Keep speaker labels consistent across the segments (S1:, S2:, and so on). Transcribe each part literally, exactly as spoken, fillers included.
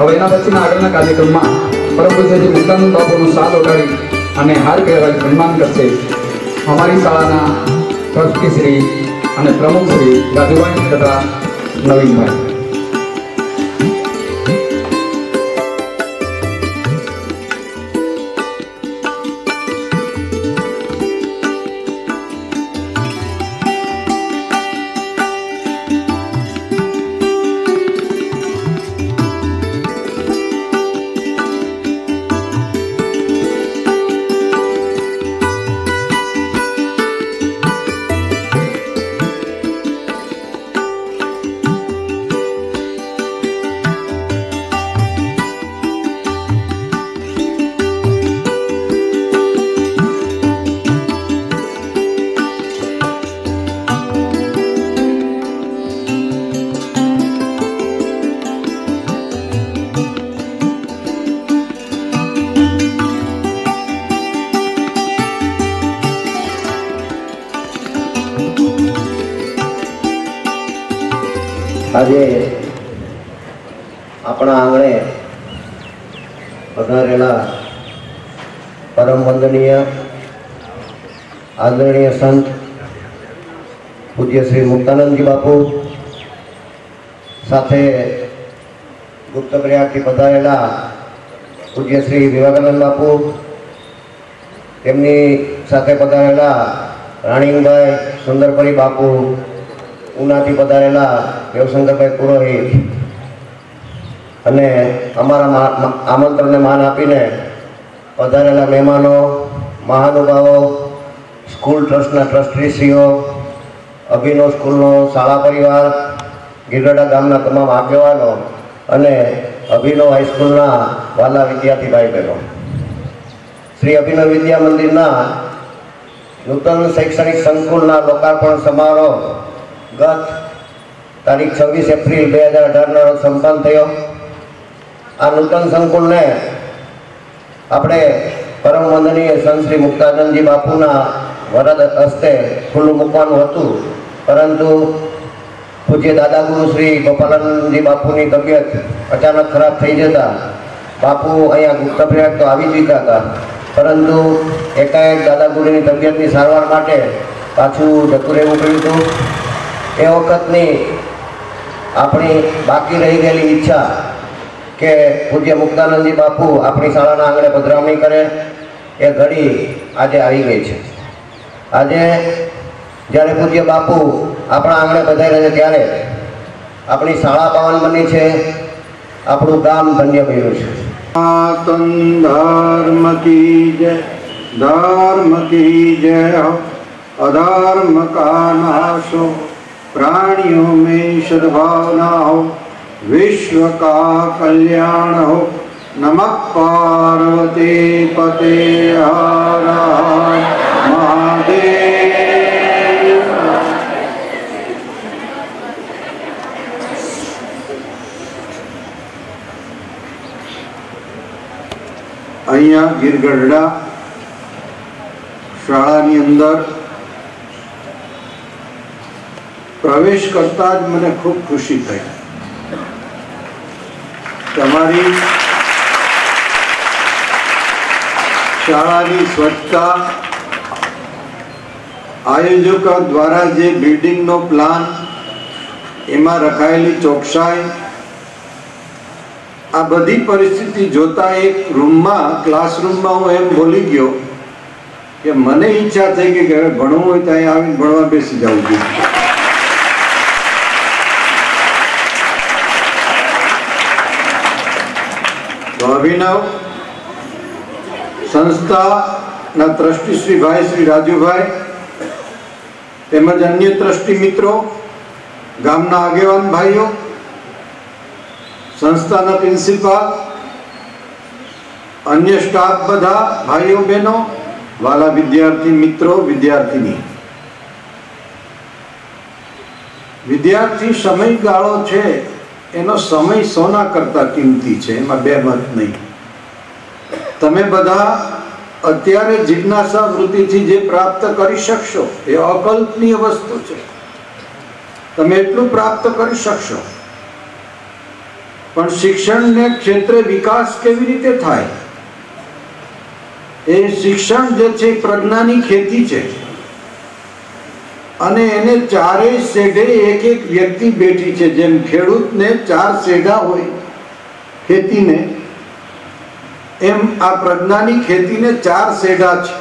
S1: હવે એના પછીના આગળના કાર્યક્રમમાં પરમ પૂજ્ય શ્રી મુક્તાનંદ બાપુનું શાલ ઓઢાડી અને હાર પહેરાવી સન્માન કરશે અમારી શાળાના ટ્રસ્ટી શ્રી અને પ્રમુખ શ્રી રાજુભાઈ તથા નવીનભાઈ.
S2: આજે આપણા આંગણે પધારેલા પરમ વંદનીય આદરણીય સંત પૂજ્ય શ્રી મુક્તાનંદજી બાપુ સાથે ગુપ્ત પ્રયાગથી પધારેલા પૂજ્ય શ્રી વિવેકાનંદ બાપુ, તેમની સાથે પધારેલા રાણીંગભાઈ સુંદરપરી બાપુ, ઉનાથી પધારેલા દેવશંકરભાઈ પુરોહિત અને અમારા આમંત્રણને માન આપીને પધારેલા મહેમાનો, મહાનુભાવો, સ્કૂલ ટ્રસ્ટના ટ્રસ્ટીશ્રીઓ, અભિનવ સ્કૂલનો શાળા પરિવાર, ગીરગઢા ગામના તમામ આગેવાનો અને અભિનવ હાઈસ્કૂલના વાલા વિદ્યાર્થી ભાઈ બહેનો, શ્રી અભિનવ વિદ્યા મંદિરના નૂતન શૈક્ષણિક સંકુલના લોકાર્પણ સમારોહ ગત તારીખ છવ્વીસ એપ્રિલ બે હજાર અઢારના રોજ સંપન્ન થયો. આ નૂતન સંકુલને આપણે પરમ વંદનીય સંત શ્રી મુક્તાનંદજી બાપુના વરદ હસ્તે ખુલ્લું મૂકવાનું હતું, પરંતુ પૂજ્ય દાદાગુરુ શ્રી ગોપાલનંદજી બાપુની તબિયત અચાનક ખરાબ થઈ જતા બાપુ અહીંયા ગુપ્ત પ્રયાગ તો આવી ચૂક્યા હતા, પરંતુ એકાએક દાદાગુરુની તબિયતની સારવાર માટે પાછું જતું રહેવું પડ્યું હતું. એ વખતની આપણી બાકી રહી ગયેલી ઈચ્છા કે પૂજ્ય મુક્તાનંદજી બાપુ આપણી શાળાના આંગણે પધરામણી કરે એ ઘડી આજે આવી ગઈ છે. આજે જ્યારે પૂજ્ય બાપુ આપણા આંગણે પધાર્યા છે ત્યારે આપણી શાળા પાવન બની છે, આપણું ગામ ધન્ય બન્યું છે.
S3: ધર્મ કી જય, ધર્મ કી જય, अधर्म का नाश हो, प्राणियों में सद्भावना हो, विश्व का कल्याण हो. नमः पार्वती पते हर हर महादेव. અહીંયા ગીરગઢડા શાળાની અંદર પ્રવેશ કરતા જ મને ખૂબ ખુશી થઈ. તમારી શાળાની સ્વચ્છતા, આયોજકો દ્વારા જે બિલ્ડિંગનો પ્લાન, એમાં રખાયેલી ચોકસાઈ, આ બધી પરિસ્થિતિ જોતા એક રૂમમાં, ક્લાસરૂમમાં હું એમ બોલી ગયો કે મને ઈચ્છા થઈ કે હવે ભણવું હોય તો અહીંયા આવીને ભણવા બેસી જવું જોઈએ. તો અભિનવ સંસ્થાના ટ્રસ્ટી શ્રી ભાઈ શ્રી રાજુભાઈ તેમજ અન્ય ટ્રસ્ટી મિત્રો, ગામના આગેવાન ભાઈઓ, સંસ્થાના પ્રિન્સિપાલ, અન્ય સ્ટાફ, બધા ભાઈઓ બહેનો, વાલા વિદ્યાર્થી મિત્રો, વિદ્યાર્થીની, વિદ્યાર્થી સમયગાળો છે એનો સમય સોના કરતા કિંમતી છે, એમાં બે મત નહીં. તમે બધા અત્યારે જિજ્ઞાસા વૃત્તિથી જે પ્રાપ્ત કરી શકશો એ અકલ્પનીય વસ્તુ છે. તમે એટલું પ્રાપ્ત કરી શકશો. પણ શિક્ષણને ક્ષેત્રે વિકાસ કેવી રીતે થાય? એ શિક્ષણ જે છે પ્રજ્ઞાની ખેતી છે, અને એને ચારેય શેઢે એક એક વ્યક્તિ બેઠી છે. જેમ ખેડૂતને ચાર શેઢા હોય ખેતીને, એમ આ પ્રજ્ઞાની ખેતીને ચાર શેઢા છે.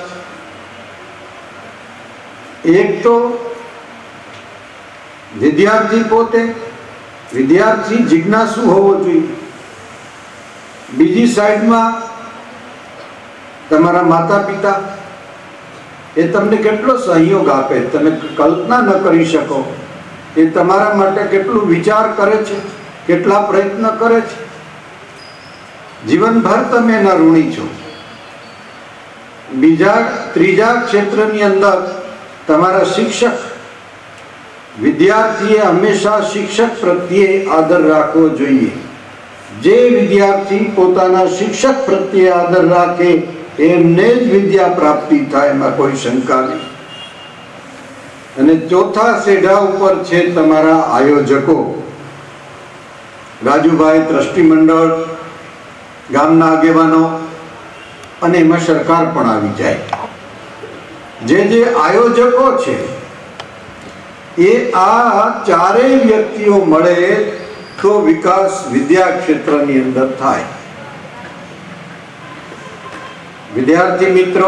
S3: એક તો વિદ્યાર્થી પોતે, વિદ્યાર્થી જિજ્ઞાસુ હોવો જોઈએ. બીજી સાઈડમાં તમારા માતા પિતા, એ તમને કેટલો સહયોગ આપે તમે કલ્પના ન કરી શકો. એ તમારા માટે કેટલું વિચાર કરે છે, કેટલા પ્રયત્ન કરે છે. જીવનભર તમે એના ઋણી છો. બીજા ત્રીજા ક્ષેત્રની અંદર તમારા શિક્ષક, વિદ્યાર્થીએ હંમેશા શિક્ષક પ્રત્યે આદર રાખવો જોઈએ. જે વિદ્યાર્થી પોતાના શિક્ષક પ્રત્યે આદર રાખે એમને જ વિદ્યા પ્રાપ્તિ થાય, એમાં કોઈ શંકા નહીં. અને ચોથા શેઢા ઉપર છે તમારા આયોજકો, રાજુભાઈ, ટ્રસ્ટી મંડળ, ગામના આગેવાનો, અને એમાં સરકાર પણ આવી જાય. જે જે આયોજકો છે એ આ ચારેય વ્યક્તિઓ મળે તો વિકાસ વિદ્યા ક્ષેત્રની અંદર થાય. વિદ્યાર્થી મિત્રો,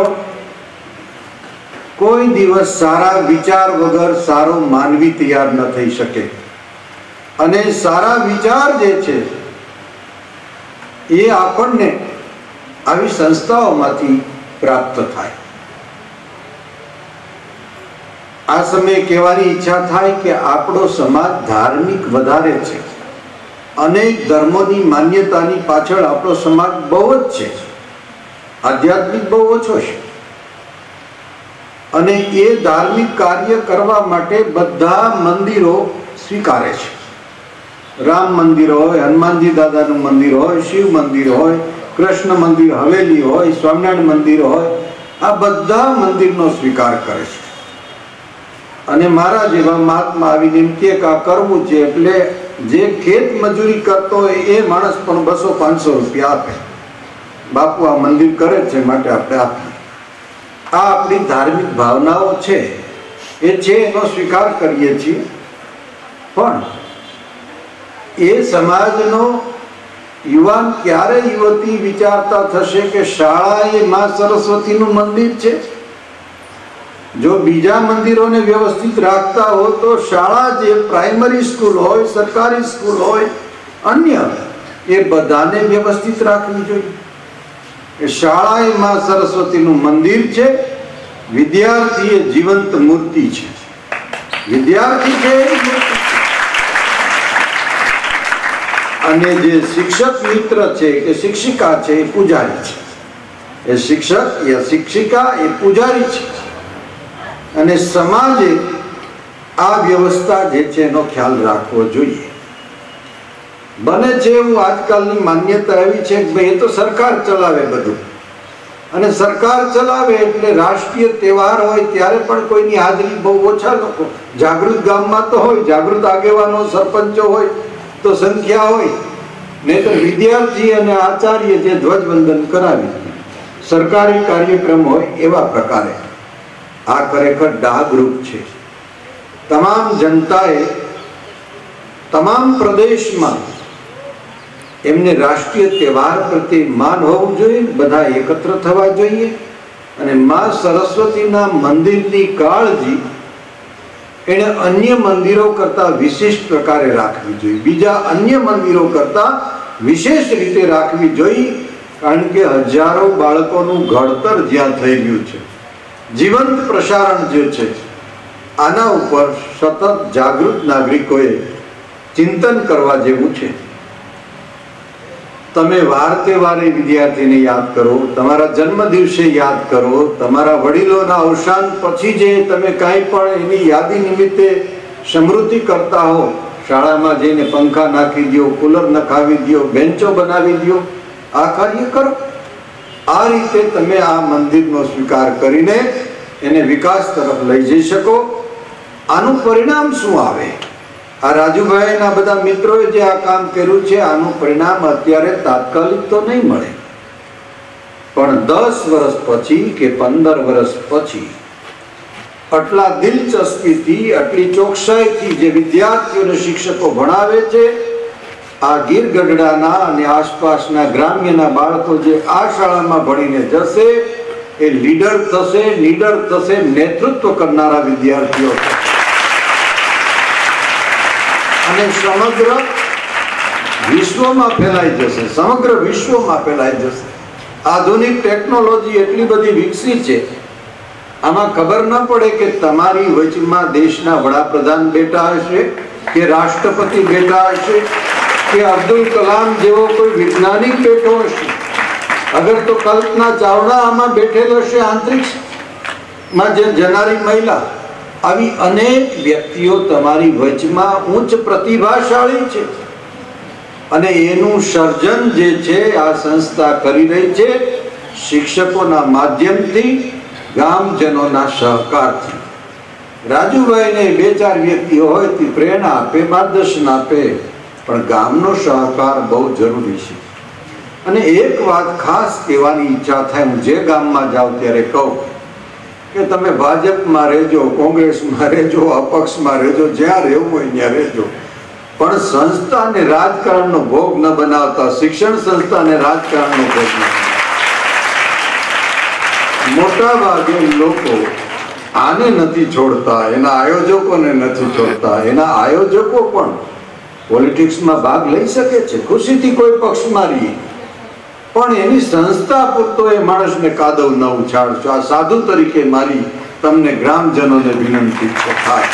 S3: કોઈ દિવસ સારા વિચાર વગર સારો માનવી તૈયાર ન થઈ શકે. અને સારા વિચાર જે છે એ આપણને આવી સંસ્થાઓમાંથી પ્રાપ્ત થાય. આ સમયે કહેવાની ઈચ્છા થાય કે આપણો સમાજ ધાર્મિક વધારે છે. અનેક ધર્મોની માન્યતાની પાછળ આપણો સમાજ બહુ જ છે, આધ્યાત્મિક બહુ ઓછો છે. અને એ ધાર્મિક કાર્ય કરવા માટે બધા મંદિરો સ્વીકારે છે. રામ મંદિર હોય, હનુમાનજી દાદાનું મંદિર હોય, શિવ મંદિર હોય, કૃષ્ણ મંદિર, હવેલી હોય, સ્વામિનારાયણ મંદિર હોય, આ બધા મંદિરનો સ્વીકાર કરે છે. અને મારા જેવા મહાત્મા આવીને એમ કે આ કરવું છે, એટલે જે ખેત મજૂરી કરતો હોય એ માણસ પણ બસો પાંચસો રૂપિયા આપે. બાપુ આ મંદિર કરે છે માટે આપણે આપીએ. આ આપણી ધાર્મિક ભાવનાઓ છે, એ છે એનો સ્વીકાર કરીએ છીએ. પણ એ સમાજનો યુવાન ક્યારે યુવતી વિચારતા થશે કે શાળા એ માં સરસ્વતીનું મંદિર છે? જો બીજા મંદિરોને વ્યવસ્થિત રાખતા હો તો શાળા જે પ્રાઇમરી સ્કૂલ હોય, સરકારી સ્કૂલ હોય, અન્ય એ બધાને વ્યવસ્થિત રાખવી જોઈએ. એ શાળા એ માં સરસ્વતીનું મંદિર છે. વિદ્યાર્થી એ જીવંત મૂર્તિ છે. વિદ્યાર્થી છે એ મૂર્તિ છે. અને જે શિક્ષક મિત્ર છે કે શિક્ષિકા છે એ પૂજારી છે. એ શિક્ષક યા શિક્ષિકા એ પૂજારી છે. અને સમાજે આ વ્યવસ્થા જે છે એનો ખ્યાલ રાખવો જોઈએ. બને છે એવું આજકાલની માન્યતા એવી છે કે ભાઈ એ તો સરકાર ચલાવે બધું, અને સરકાર ચલાવે એટલે રાષ્ટ્રીય તહેવાર હોય ત્યારે પણ કોઈની હાજરી બહુ ઓછા લોકો. જાગૃત ગામમાં તો હોય, જાગૃત આગેવાનો, સરપંચો હોય તો સંખ્યા હોય. નહીં તો વિદ્યાર્થી અને આચાર્ય જે ધ્વજવંદન કરાવી સરકારી કાર્યક્રમ હોય એવા પ્રકારે. આ ખરેખર ડાઘરૂપ છે. તમામ જનતાએ તમામ પ્રદેશમાં એમને રાષ્ટ્રીય તહેવાર પ્રત્યે માન હોવું જોઈએ. બધા એકત્ર થવા જોઈએ અને માં સરસ્વતીના મંદિરની કાળજી એને અન્ય મંદિરો કરતા વિશિષ્ટ પ્રકારે રાખવી જોઈએ. બીજા અન્ય મંદિરો કરતા વિશેષ રીતે રાખવી જોઈએ. કારણ કે હજારો બાળકોનું ઘડતર જ્યાં થઈ રહ્યું છે, જીવંત પ્રસારણ જે છે, આના ઉપર સતત જાગૃત નાગરિકોએ ચિંતન કરવા જેવું છે. તમે વાર તહેવારે વિદ્યાર્થીને યાદ કરો, તમારા જન્મ દિવસે યાદ કરો, તમારા વડીલોના અવસાન પછી જે તમે કાંઈ પણ એની યાદી નિમિત્તે સ્મૃતિ કરતા હો, શાળામાં જઈને પંખા નાખી દો, કુલર નખાવી દો, બેન્ચો બનાવી દો, આ કાર્ય કરો. આ રીતે તમે આ મંદિરનો સ્વીકાર કરીને એને વિકાસ તરફ લઈ જઈ શકો. આનું પરિણામ શું આવે? આ રાજુભાઈના બધા મિત્રોએ જે આ કામ કર્યું છે આનું પરિણામ અત્યારે તાત્કાલિક તો નહીં મળે, પણ દસ વર્ષ પછી કે પંદર વર્ષ પછી આટલા દિલચસ્પીથી આટલી ચોકસાઈથી જે વિદ્યાર્થીઓને શિક્ષકો ભણાવે છે, આ ગીર ગઢડાના અને આસપાસના ગ્રામ્યના બાળકો જે આ શાળામાં ભણીને જશે એ લીડર થશે, લીડર થશે, નેતૃત્વ કરનારા વિદ્યાર્થીઓ અને સમગ્ર વિશ્વમાં ફેલાઈ જશે, સમગ્ર વિશ્વમાં ફેલાઈ જશે. આધુનિક ટેકનોલોજી એટલી બધી વિકસી છે, આમાં ખબર ન પડે કે તમારી વચમાં દેશના વડાપ્રધાન બેઠા હશે કે રાષ્ટ્રપતિ બેઠા હશે કે અબ્દુલ કલામ જેવો કોઈ વૈજ્ઞાનિક બેઠો હશે. અગર તો કલ્પના ચાવડા આમાં બેઠેલ હશે, અંતરિક્ષમાં જે જનારી મહિલા, આવી અનેક વ્યક્તિઓ તમારી વચમાં ઉચ્ચ પ્રતિભાશાળી છે અને એનું સર્જન જે છે આ સંસ્થા કરી રહી છે શિક્ષકોના માધ્યમથી, ગામજનોના સહકારથી. રાજુભાઈને બે ચાર વ્યક્તિઓ હોય તે પ્રેરણા આપે, માર્ગદર્શન આપે, પણ ગામનો સહકાર બહુ જરૂરી છે. અને એક વાત ખાસ કહેવાની ઈચ્છા થાય, હું જે ગામમાં જાઉં ત્યારે કહું કે તમે ભાજપમાં રહેજો, કોંગ્રેસમાં રહેજો, અપક્ષમાં રહેજો, જ્યાં રહેવું હોય ત્યાં રહેજો, પણ સંસ્થાને રાજકારણનો ભોગ ન બનાવતા, શિક્ષણ સંસ્થાને રાજકારણનો ભોગ ન બનાવતા. મોટા ભાગે લોકો આને નથી છોડતા, એના આયોજકોને નથી છોડતા. એના આયોજકો પણ પોલિટિક્સમાં ભાગ લઈ શકે છે, ખુશીથી કોઈ પક્ષમાં રહી, પણ એની સંસ્થા પૂરતો એ માણસને કાદવ ન ઉછાળશો. આ સાધુ તરીકે મારી તમને ગ્રામજનોને વિનંતી છે. ખાસ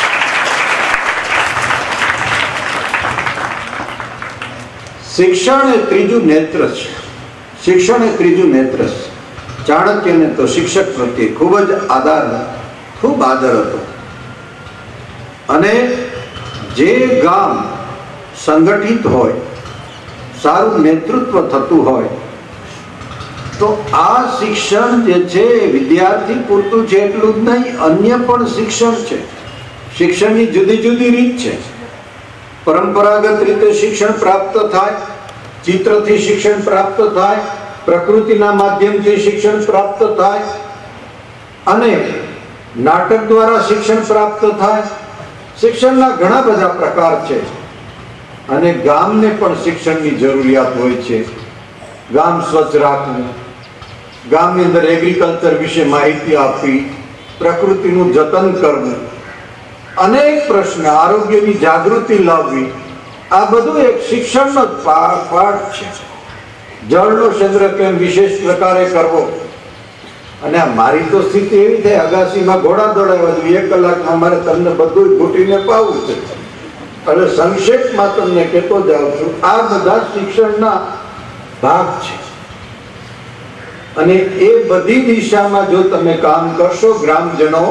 S3: શિક્ષણ એ ત્રીજું નેત્ર છે. શિક્ષણ એ ત્રીજું નેત્ર છે. ચાણક્યને તો શિક્ષક પ્રત્યે ખૂબ જ આદર, ખૂબ આદર હતો. અને જે ગામ સંગઠિત હોય, સારું નેતૃત્વ થતું હોય, તો આ શિક્ષણ જે છે વિદ્યાર્થી પૂરતું છે એટલું જ નહીં, અન્ય પણ શિક્ષણ છે. શિક્ષણની જુદી જુદી રીત છે. પરંપરાગત રીતે શિક્ષણ પ્રાપ્ત થાય, ચિત્રથી શિક્ષણ પ્રાપ્ત થાય, પ્રકૃતિના માધ્યમથી શિક્ષણ પ્રાપ્ત થાય, અને નાટક દ્વારા શિક્ષણ પ્રાપ્ત થાય. શિક્ષણના ઘણા બધા પ્રકાર છે અને ગામને પણ શિક્ષણની જરૂરિયાત હોય છે. ગામ સ્વચ્છ રાખવું, ગામની અંદર એગ્રીકલ્ચર વિશે માહિતી આપવી, પ્રકૃતિનું જતન કરવું, અનેક પ્રશ્ન, આરોગ્યની જાગૃતિ લાવવી, આ બધું એક શિક્ષણનો જ પાઠ છે. જળનો સંગ્રહ કેમ વિશેષ પ્રકારે કરવો. અને મારી તો સ્થિતિ એવી થાય, અગાસીમાં ઘોડા દોડાવવા, એક કલાકમાં મારે તમને બધું ઘૂંટીને પાવું છે. અને સંક્ષેપમાં તમને કહેતો જાઉં છું, આ બધા શિક્ષણના ભાગ છે. અને એ બધી દિશામાં જો તમે કામ કરશો ગ્રામજનો,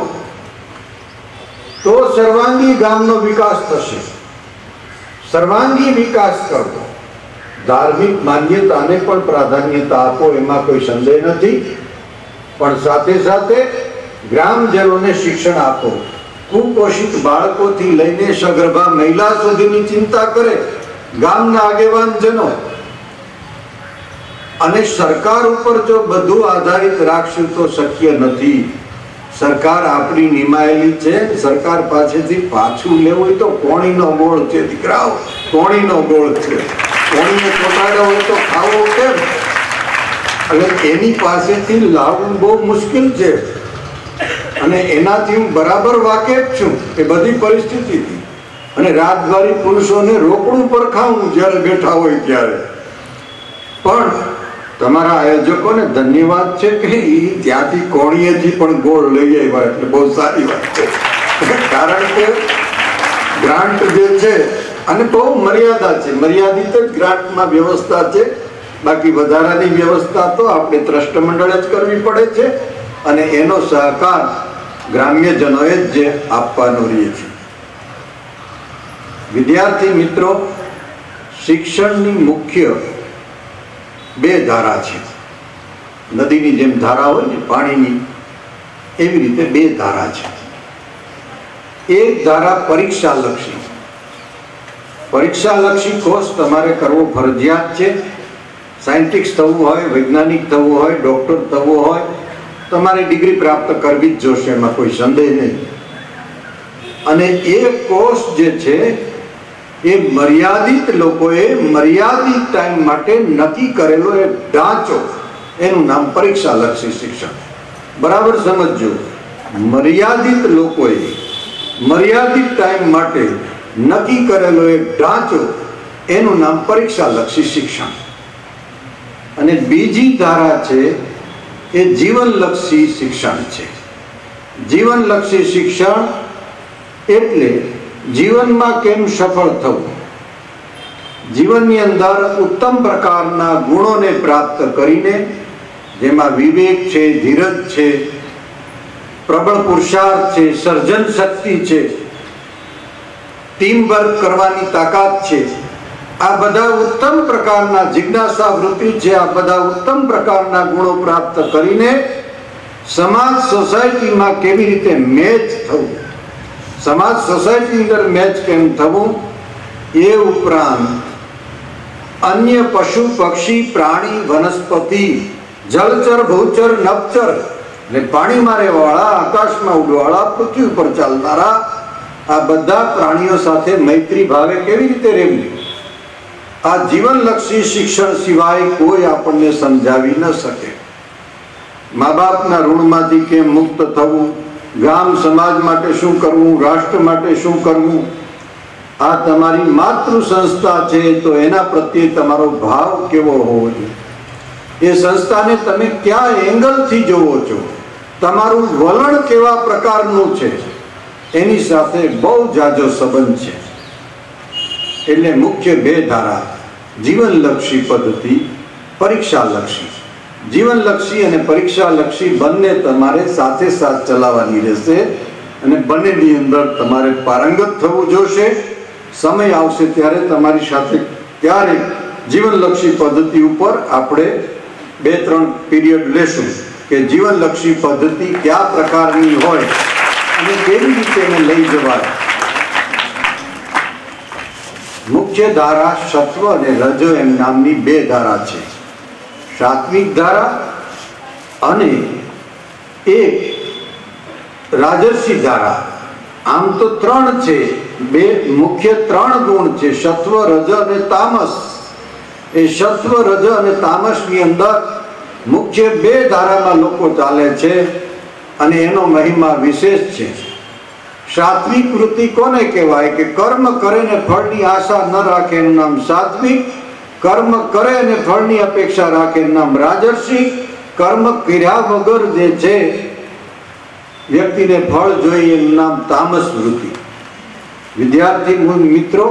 S3: તો સર્વાંગી ગામનો વિકાસ થશે. સર્વાંગી વિકાસ કરવો, ધાર્મિક માન્યતાને પણ પ્રાધાન્યતા આપો, એમાં કોઈ સંદેહ નથી, પણ સાથે સાથે ગ્રામજનોને શિક્ષણ આપો. કુપોષિત બાળકોથી લઈને સગર્ભા મહિલા સુધીની ચિંતા કરે ગામના આગેવાનજનો. અને સરકાર ઉપર જો બધું આધારિત રાખશું તો શક્ય નથી. સરકાર આપણી નિમાયેલી છે, સરકાર પાસેથી પાછું લેવું હોય તો કોણીનો ગોળ છે દીકરાઓ, કોણીનો ગોળ છે. કોણીને કોટાડો હોય તો ખાવો કેમ? એટલે એની પાસેથી લાવવું બહુ મુશ્કેલ છે. અને એનાથી હું બરાબર વાકેફ છું એ બધી પરિસ્થિતિથી. અને રાજદ્વારી પુરુષોને રોકડું પર ખાવું જ્યારે બેઠા હોય ત્યારે. પણ તમારા આયોજકોને ધન્યવાદ છે કે એ ત્યાંથી કોણીએથી પણ ગોળ લઈ આવ્યા, એટલે બહુ સારી વાત છે. કારણ કે ગ્રાન્ટ જે છે અને બહુ મર્યાદા છે, મર્યાદિત જ ગ્રાન્ટમાં વ્યવસ્થા છે. બાકી વધારાની વ્યવસ્થા તો આપણે ટ્રસ્ટ મંડળે જ કરવી પડે છે અને એનો સહકાર ગ્રામ્યજનોએ જ જે આપવાનો રહે છે. વિદ્યાર્થી મિત્રો, શિક્ષણની મુખ્ય બે ધારા છે. નદીની જેમ ધારા હોય ને પાણીની, એવી રીતે બે ધારા છે. એક ધારા પરીક્ષા લક્ષી પરીક્ષાલક્ષી કોર્સ તમારે કરવો ફરજિયાત છે. સાયન્ટિસ્ટ થવું હોય, વૈજ્ઞાનિક થવું હોય, ડૉક્ટર થવું હોય, તમારે ડિગ્રી પ્રાપ્ત કરવી જ જોશે, એમાં કોઈ સંદેહ નહીં. અને એ કોર્સ જે છે એ મર્યાદિત લોકોએ મર્યાદિત ટાઈમ માટે નક્કી કરેલો એક ઢાંચો, એનું નામ પરીક્ષાલક્ષી શિક્ષણ. બરાબર સમજજો, મર્યાદિત લોકોએ મર્યાદિત ટાઈમ માટે નક્કી કરેલો એક ઢાંચો, એનું નામ પરીક્ષાલક્ષી શિક્ષણ. અને બીજી ધારા છે એ જીવનલક્ષી શિક્ષણ છે. જીવનલક્ષી શિક્ષણ એટલે જીવનમાં કેમ સફળ થવું, જીવનની અંદર ઉત્તમ પ્રકારના ગુણોને પ્રાપ્ત કરીને, જેમાં વિવેક છે, ધીરજ છે, પ્રબળ પુરુષાર્થ છે, સર્જન શક્તિ છે, ટીમ વર્ક કરવાની તાકાત છે, આ બધા ઉત્તમ પ્રકારના જિજ્ઞાસા વૃત્તિ છે, આ બધા ઉત્તમ પ્રકારના ગુણો પ્રાપ્ત કરીને સમાજ સોસાયટીમાં કેવી રીતે મેચ થવું, સમાજ સોસાયટી અંદર મેચ કેમ થવું, એ ઉપરાંત અન્ય પશુ પક્ષી પ્રાણી વનસ્પતિ જલચર ભૂચર નભચર એટલે પાણીમાં રહેવાળા, આકાશમાં ઉડવાળા, પૃથ્વી ઉપર ચાલનારા આ બધા પ્રાણીઓ સાથે મૈત્રી ભાવે કેવી રીતે રહેવું, આ જીવનલક્ષી શિક્ષણ સિવાય કોઈ આપણને સમજાવી ન શકે. મા બાપના ઋણમાંથી કેમ મુક્ત થવું, ગામ સમાજ માટે શું કરવું, રાષ્ટ્ર માટે શું કરવું, આ તમારી માતૃ સંસ્થા છે તો એના પ્રત્યે તમારો ભાવ કેવો હોવો જોઈએ, એ સંસ્થાને તમે કયા એંગલથી જોવો છો, તમારું વલણ કેવા પ્રકારનું છે, એની સાથે બહુ જાજો સંબંધ છે. એટલે મુખ્ય બે ધારા, જીવનલક્ષી પદ્ધતિ, પરીક્ષાલક્ષી. જીવનલક્ષી અને પરીક્ષાલક્ષી બંને તમારે સાથે સાથ ચલાવવાની રહેશે અને બંનેની અંદર તમારે પારંગત થવું જોશે. સમય આવશે ત્યારે તમારી સાથે ક્યારેક જીવનલક્ષી પદ્ધતિ ઉપર આપણે બે ત્રણ પીરિયડ લેશું કે જીવનલક્ષી પદ્ધતિ કયા પ્રકારની હોય અને કેવી રીતે એને લઈ જવાય. મુખ્ય ધારા સત્વ અને રજ એમ નામની બે ધારા છે, સાત્વિક ધારા અને એક રાજસી ધારા. આમ તો ત્રણ છે, બે મુખ્ય ત્રણ ગુણ છે, સત્વ રજ અને તામસ. એ સત્વ રજ અને તામસની અંદર મુખ્ય બે ધારામાં લોકો ચાલે છે અને એનો મહિમા વિશેષ છે. સાત્વિક વૃત્તિ કોને કહેવાય કે કર્મ કરે ને ફળની આશા ન રાખે એનું નામ સાત્વિક, કર્મ કરે અને ફળની અપેક્ષા રાખે એનું નામ રાજર્ષિક, કર્મ કર્યા વગર જે છે વ્યક્તિને ફળ જોઈએ એનું નામ તામસ વૃત્તિ. વિદ્યાર્થી મિત્રો,